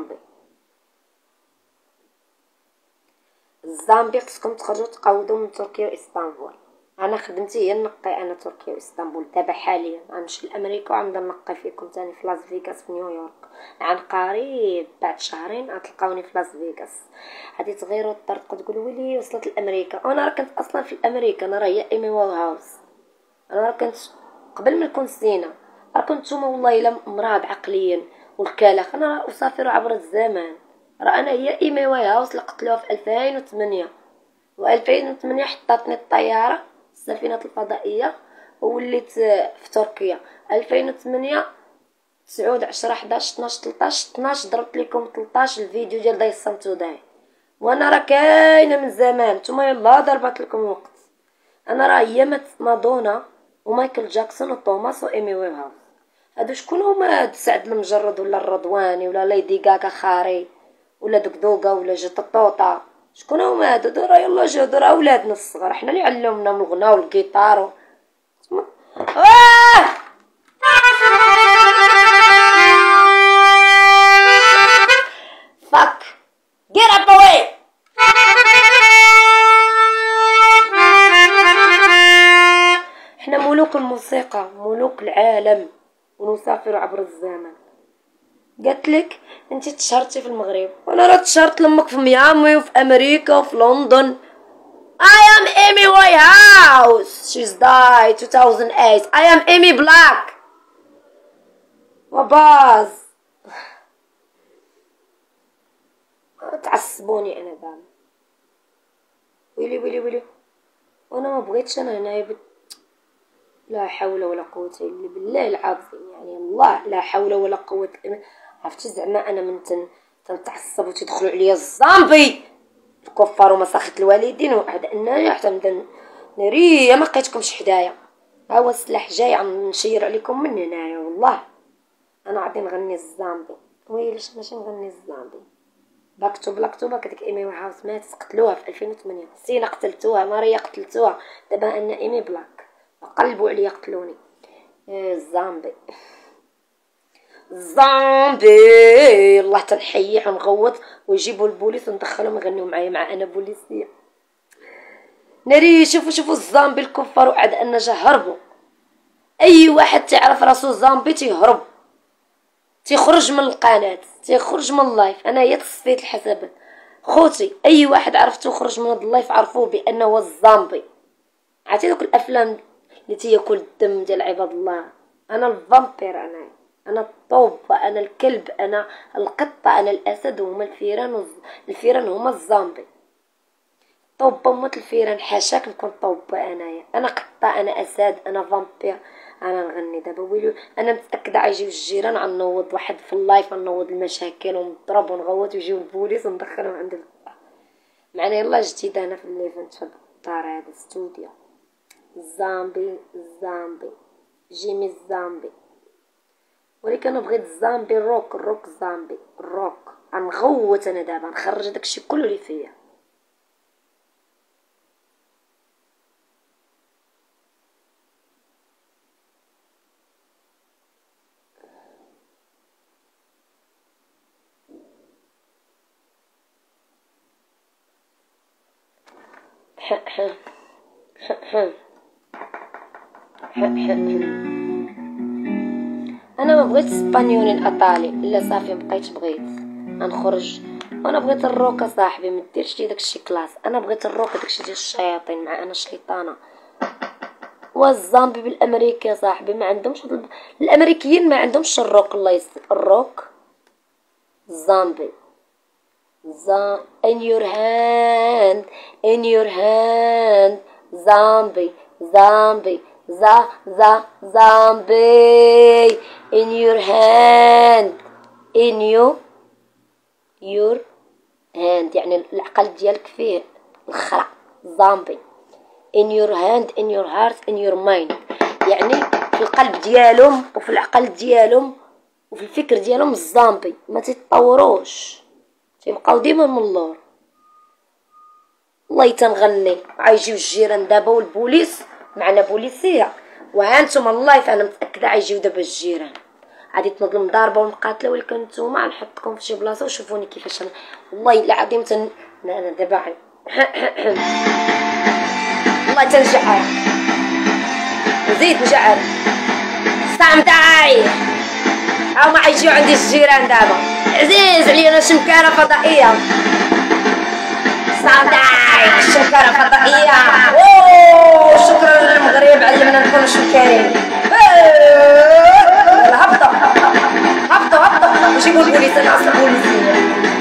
الزامبي. خصكم تخرجوا تقاودوا من تركيا واسطنبول. انا خدمتي هي نقي انا تركيا واسطنبول دابا حاليا غنمشي لامريكا وغنبدا نقي فيكم تاني في لاس فيغاس في نيويورك عن قريب بعد شهرين غتلقاوني في لاس فيغاس. غادي تغيروا الطرق تقولوا ويلي وصلت لامريكا وانا راه كنت اصلا في امريكا انا راه هي ايمي هاوس انا راه كنت قبل ما نكون سينا راه كنت نتوما والله الا مرض عقليا والكلاخ انا راه اسافر عبر الزمان راه انا هي ايمي هاوس اللي قتلوها في 2008 و2008 حطاتني الطياره السفينه الفضائيه ووليت في تركيا 2008 9 10 11 12 13 12 ضربت لكم 13 الفيديو ديال داي سامتو داي وانا راه كاينه من زمان نتوما يلاه ضربت لكم وقت. انا راه هي مادونا ومايكل جاكسون وتوماس وايمي هاوس هادو شكون هما هاد سعد المجرد ولا الرضواني ولا ليدي غاغا خاري ولا دكدوكا ولا جططوطا شكون هما هادو راه يلاه جادو راه ولادنا الصغار حنا اللي علمنا من الغناء والجيتار فك get up away. احنا ملوك الموسيقى ملوك العالم ونسافر عبر الزمن. قالت لك انت تشهرتي في المغرب وانا راه تشهرت لامك في ميامي وفي امريكا وفي لندن. I am Amy Winehouse. She's died 2008. I am Amy Black. وباز تعصبوني انا دابا ويلي وانا ما بغيتش انا هنايا لا حول ولا قوه الا بالله العظيم يعني الله لا حول ولا قوه الا عرفتي زعما انا من تنتعصب وتدخلوا عليا الزامبي الكفار ومساخط الوالدين واعداء الناجح حتى نبدا ناريه ما لقيتكمش حدايا ها هو السلاح جاي عم نشير عليكم من هنايا والله انا غادي نغني الزامبي ويلش ماشي نغني الزامبي باكتوبه كديك ايمي هاوس مات قتلوها في 2008 سينا قتلتوها ماريا قتلتوها دابا انا ايمي بلاك قلبوا عليا قتلوني. الزامبي الله تنحيح ونغوت ويجيبوا البوليس وندخلهم يغنيو معايا مع انا بوليسيه. ناري شوفوا الزامبي الكفار وأعداء النجاة هربوا. اي واحد تعرف راسو زامبي تيهرب، تيخرج من القناه، تيخرج من اللايف. انا هي تصفيت الحسابات خوتي، اي واحد عرفتو خرج من هذا اللايف عرفوه بانه هو الزامبي. عرفتي دوك الافلام اللي تياكل الدم ديال عباد الله؟ انا الفامبير، انا الطوب، انا الكلب، انا القطه، انا الاسد، وهما الفيران هما الزامبي. طوبه موت الفيران، حاشاك نكون طوبه انايا. انا قطه، انا اسد، انا فامبير. انا نغني دابا ويلو، انا متاكده غيجيو الجيران، غنوض واحد في اللايف، غنوض المشاكل ونضرب ونغوت ويجيو البوليس وندخلهم عند معنا. يلا جديده هنا في الليفنت في الدار، هذا استوديو الزامبي جيمي الزامبي. ولكن انا بغيت الزامبي الروك زامبي الروك. غنغوت انا دابا، نخرج داكشي كله اللي فيا. انا ما بغيت اسبانيولي الايطالي، لا صافي بقيت بغيت غنخرج. وانا بغيت الروك صاحبي، ما ديرش لي داكشي كلاس. انا بغيت الروك، داكشي ديال الشياطين، مع انا شيطانه. والزامبي بالامريكي يا صاحبي ما عندهمش الامريكيين ما عندهمش الروك. الله يستر الروك الزامبي in your hand zombie zombie in your hand your hand يعني العقل ديالك فيه الخرا. zombie in your hand in your heart in your mind يعني في القلب ديالهم وفي العقل ديالهم وفي الفكر ديالهم. الزامبي ما تتطوروش، تيبقاو ديما من اللور. والله تنغني غيجيو الجيران دابا والبوليس، معنا بوليسيه وهانتم اللايف. انا متاكده غيجيو دابا الجيران، غادي تنوض المضاربه والمقاتله. ولكن نتوما غنحطكم في شي بلاصه وشوفوني كيفاش انا والله العظيم انا دابا والله تنجعر، نزيد نجعر. سامداي هاهما غيجيو عندي الجيران دابا. عزيز عليا انا شمكاره فضائيه. سامداي شمكاره فضائيه. اوه شكرا للمغرب علمنا نكونوا شمكارين. هبطوا وجيبوا البوليس. انا اصلا بوليسيه.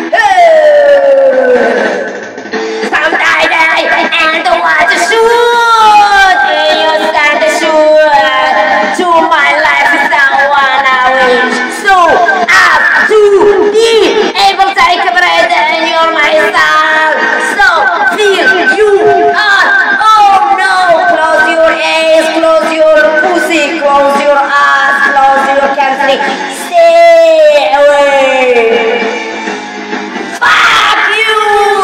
سامداي and what to shoot you stand to shoot to my life is someone I wish so up to be able to take a breath and you're my star so feel you are. Oh no, close your eyes, close your pussy, close your eyes, close your country, stay away. Fuck you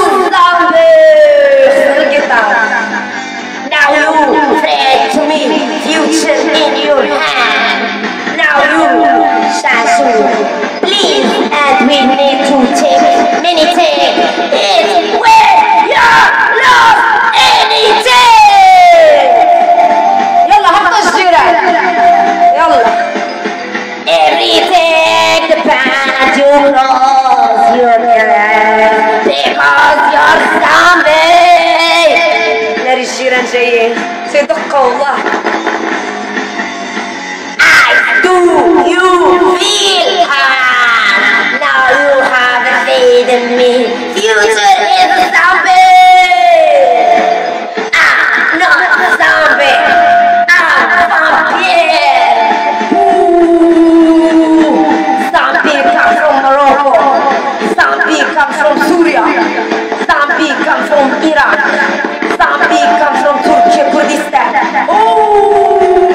zombies. Now you threat to me, future in your hand. Now you shall soon. Please, and we need to take many takes. It's where you're lost anything. يلا هبطوا الجيران يلا. Everything depends you cross your mirror because you're zombie. ناري الجيران جايين تيدقوا والله. Do you feel harm? Now you have faith in me. Future is a zombie. I'm not a zombie. I'm a vampire. Ooh. Zombie comes from Morocco. Zombie comes from Syria. Zombie comes from Iraq. Zombie comes from Turkey, Kurdistan. Ooh.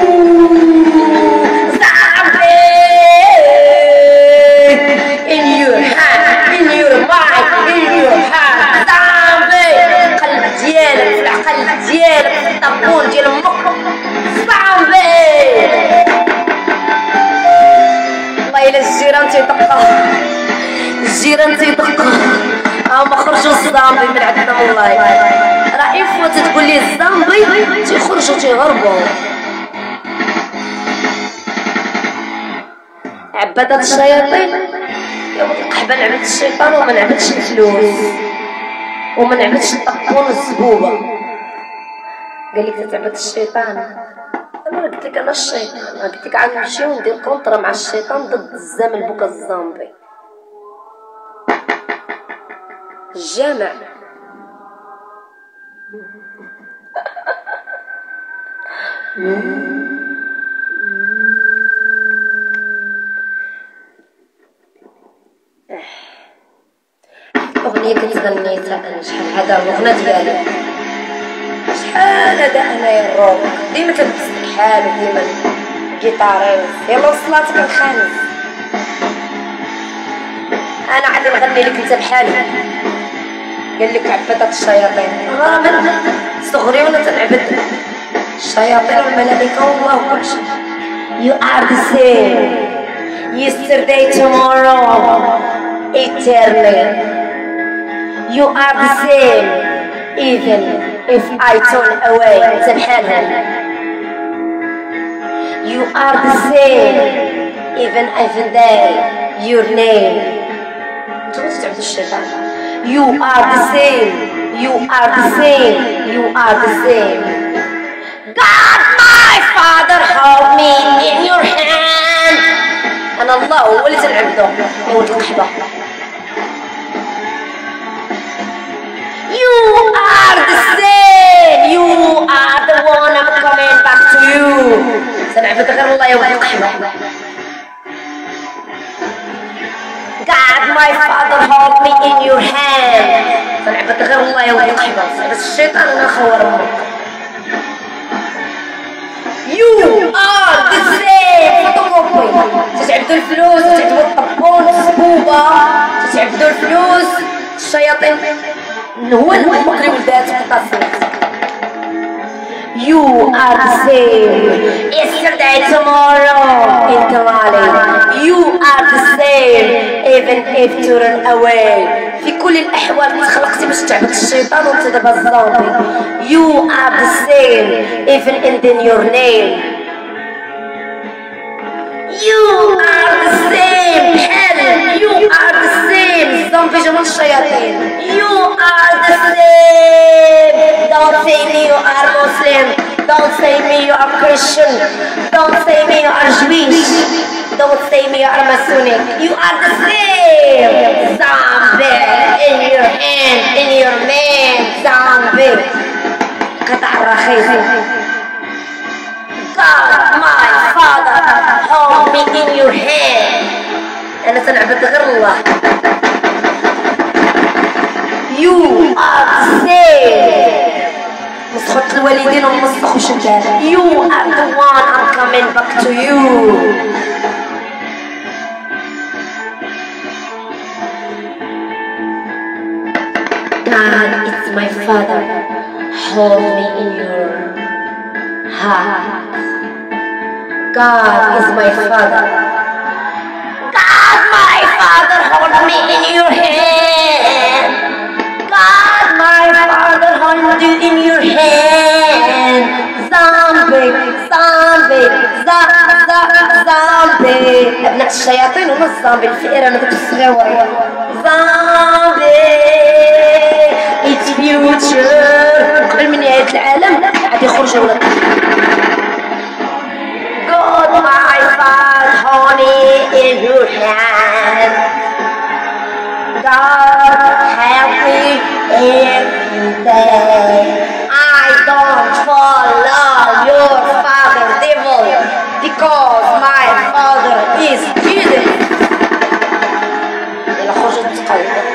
العقل ديالك الطابون ديال امك صعبي. والله الا الجيران تيدقوا هما خرجوا الصامبي من عندنا والله. راه وتتقول لي الزامبي تيخرجوا تيهربوا. عبادات الشياطين يا ولد القحبه، نعبد الشيطان وما نعبدش الفلوس وما نعبدش الطقون والزبوبه. قال لك تتعبد الشيطان، انا قلت لك انا الشيطان، قلت لك غنمشيو وندير كونطرا مع الشيطان ضد الزام البوكا الزامبي. الجامع اغنيه كنت غنيتها انا شحال هذا الاغنيه ديالي، شحال هذا انايا الروك ديما تلبس الحال وديما الجيتاريس. يلا وصلات كنخانس انا عاد نغني لك انت بحالي. قال لك عبادات الشياطين، من صغري وانا تنعبد الشياطين والملائكه والله كل شيء. You are the same yesterday, tomorrow, eternally. You are the same even if I turn away. تبحالهم. You are the same even if they your name. تبغى تعبد الشيطان. You are the same. You are the same. You are the same. God, my Father, hold me in your hand. أنا الله هو اللي تنعبدو يا ولد القحبة. You are the same. You are the one I'm coming back to you. تنعبد غير الله يا ولد القحبة. God, my Father, hold me in your hand. تنعبد غير الله يا ولد القحبة. بس الشيطان أنا خور أمك. You are the same. فوتوكوبي. تتعبدوا الفلوس، تتعبدوا الطبون، الصبوبة، تتعبدوا الفلوس، الشياطين. هو المقري ولداتك التصويت. You are the same yesterday, tomorrow, eternally. You are the same even if you run away. في كل الأحوال تخلقتي باش تعبد الشيطان وانت دابا الزومبي. You are the same even in your name. You are the same حال. You are the same الزومبي جمال الشياطين. You are the same. Don't say me you are Muslim. Don't say me you are Christian. Don't say me you are Jewish. Don't say me you are Masonic. You are the same. Zombie in your hand, in your name. Zombie. قطع الرخيص. God, my Father, hold me in your hand. أنا تنعبد غير الله. You are the same. مسخط الوالدين ومسخ وشداد. You are the one I'm coming back to you. God, it's my Father. Hold me in your heart. God is my Father. God, my Father, hold me in your hand. God, my Father, hold you in your hand. Zombie, zombie, zombie. ابناء الشياطين هما الزومبي، الفئران هذوك الصغيورين. Zombie, it's future. قبل من نهاية العالم عاد يخرجوا ولاد. God, my Father, hold me in your hand. God, help me every day. I don't follow your father, devil, because my father is Jesus. يلا خرجوا تقلبوا.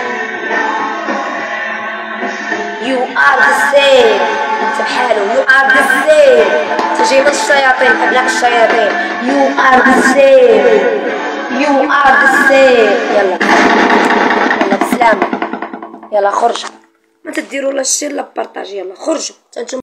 You are the same. سبحانه. You are the same. تجي من الشياطين، أبناء الشياطين. You are the same. You are the same. يلا يلا بسلامة. يلا خرجوا، ما تديروا لا شير لا بارطاج. يلا خرجوا.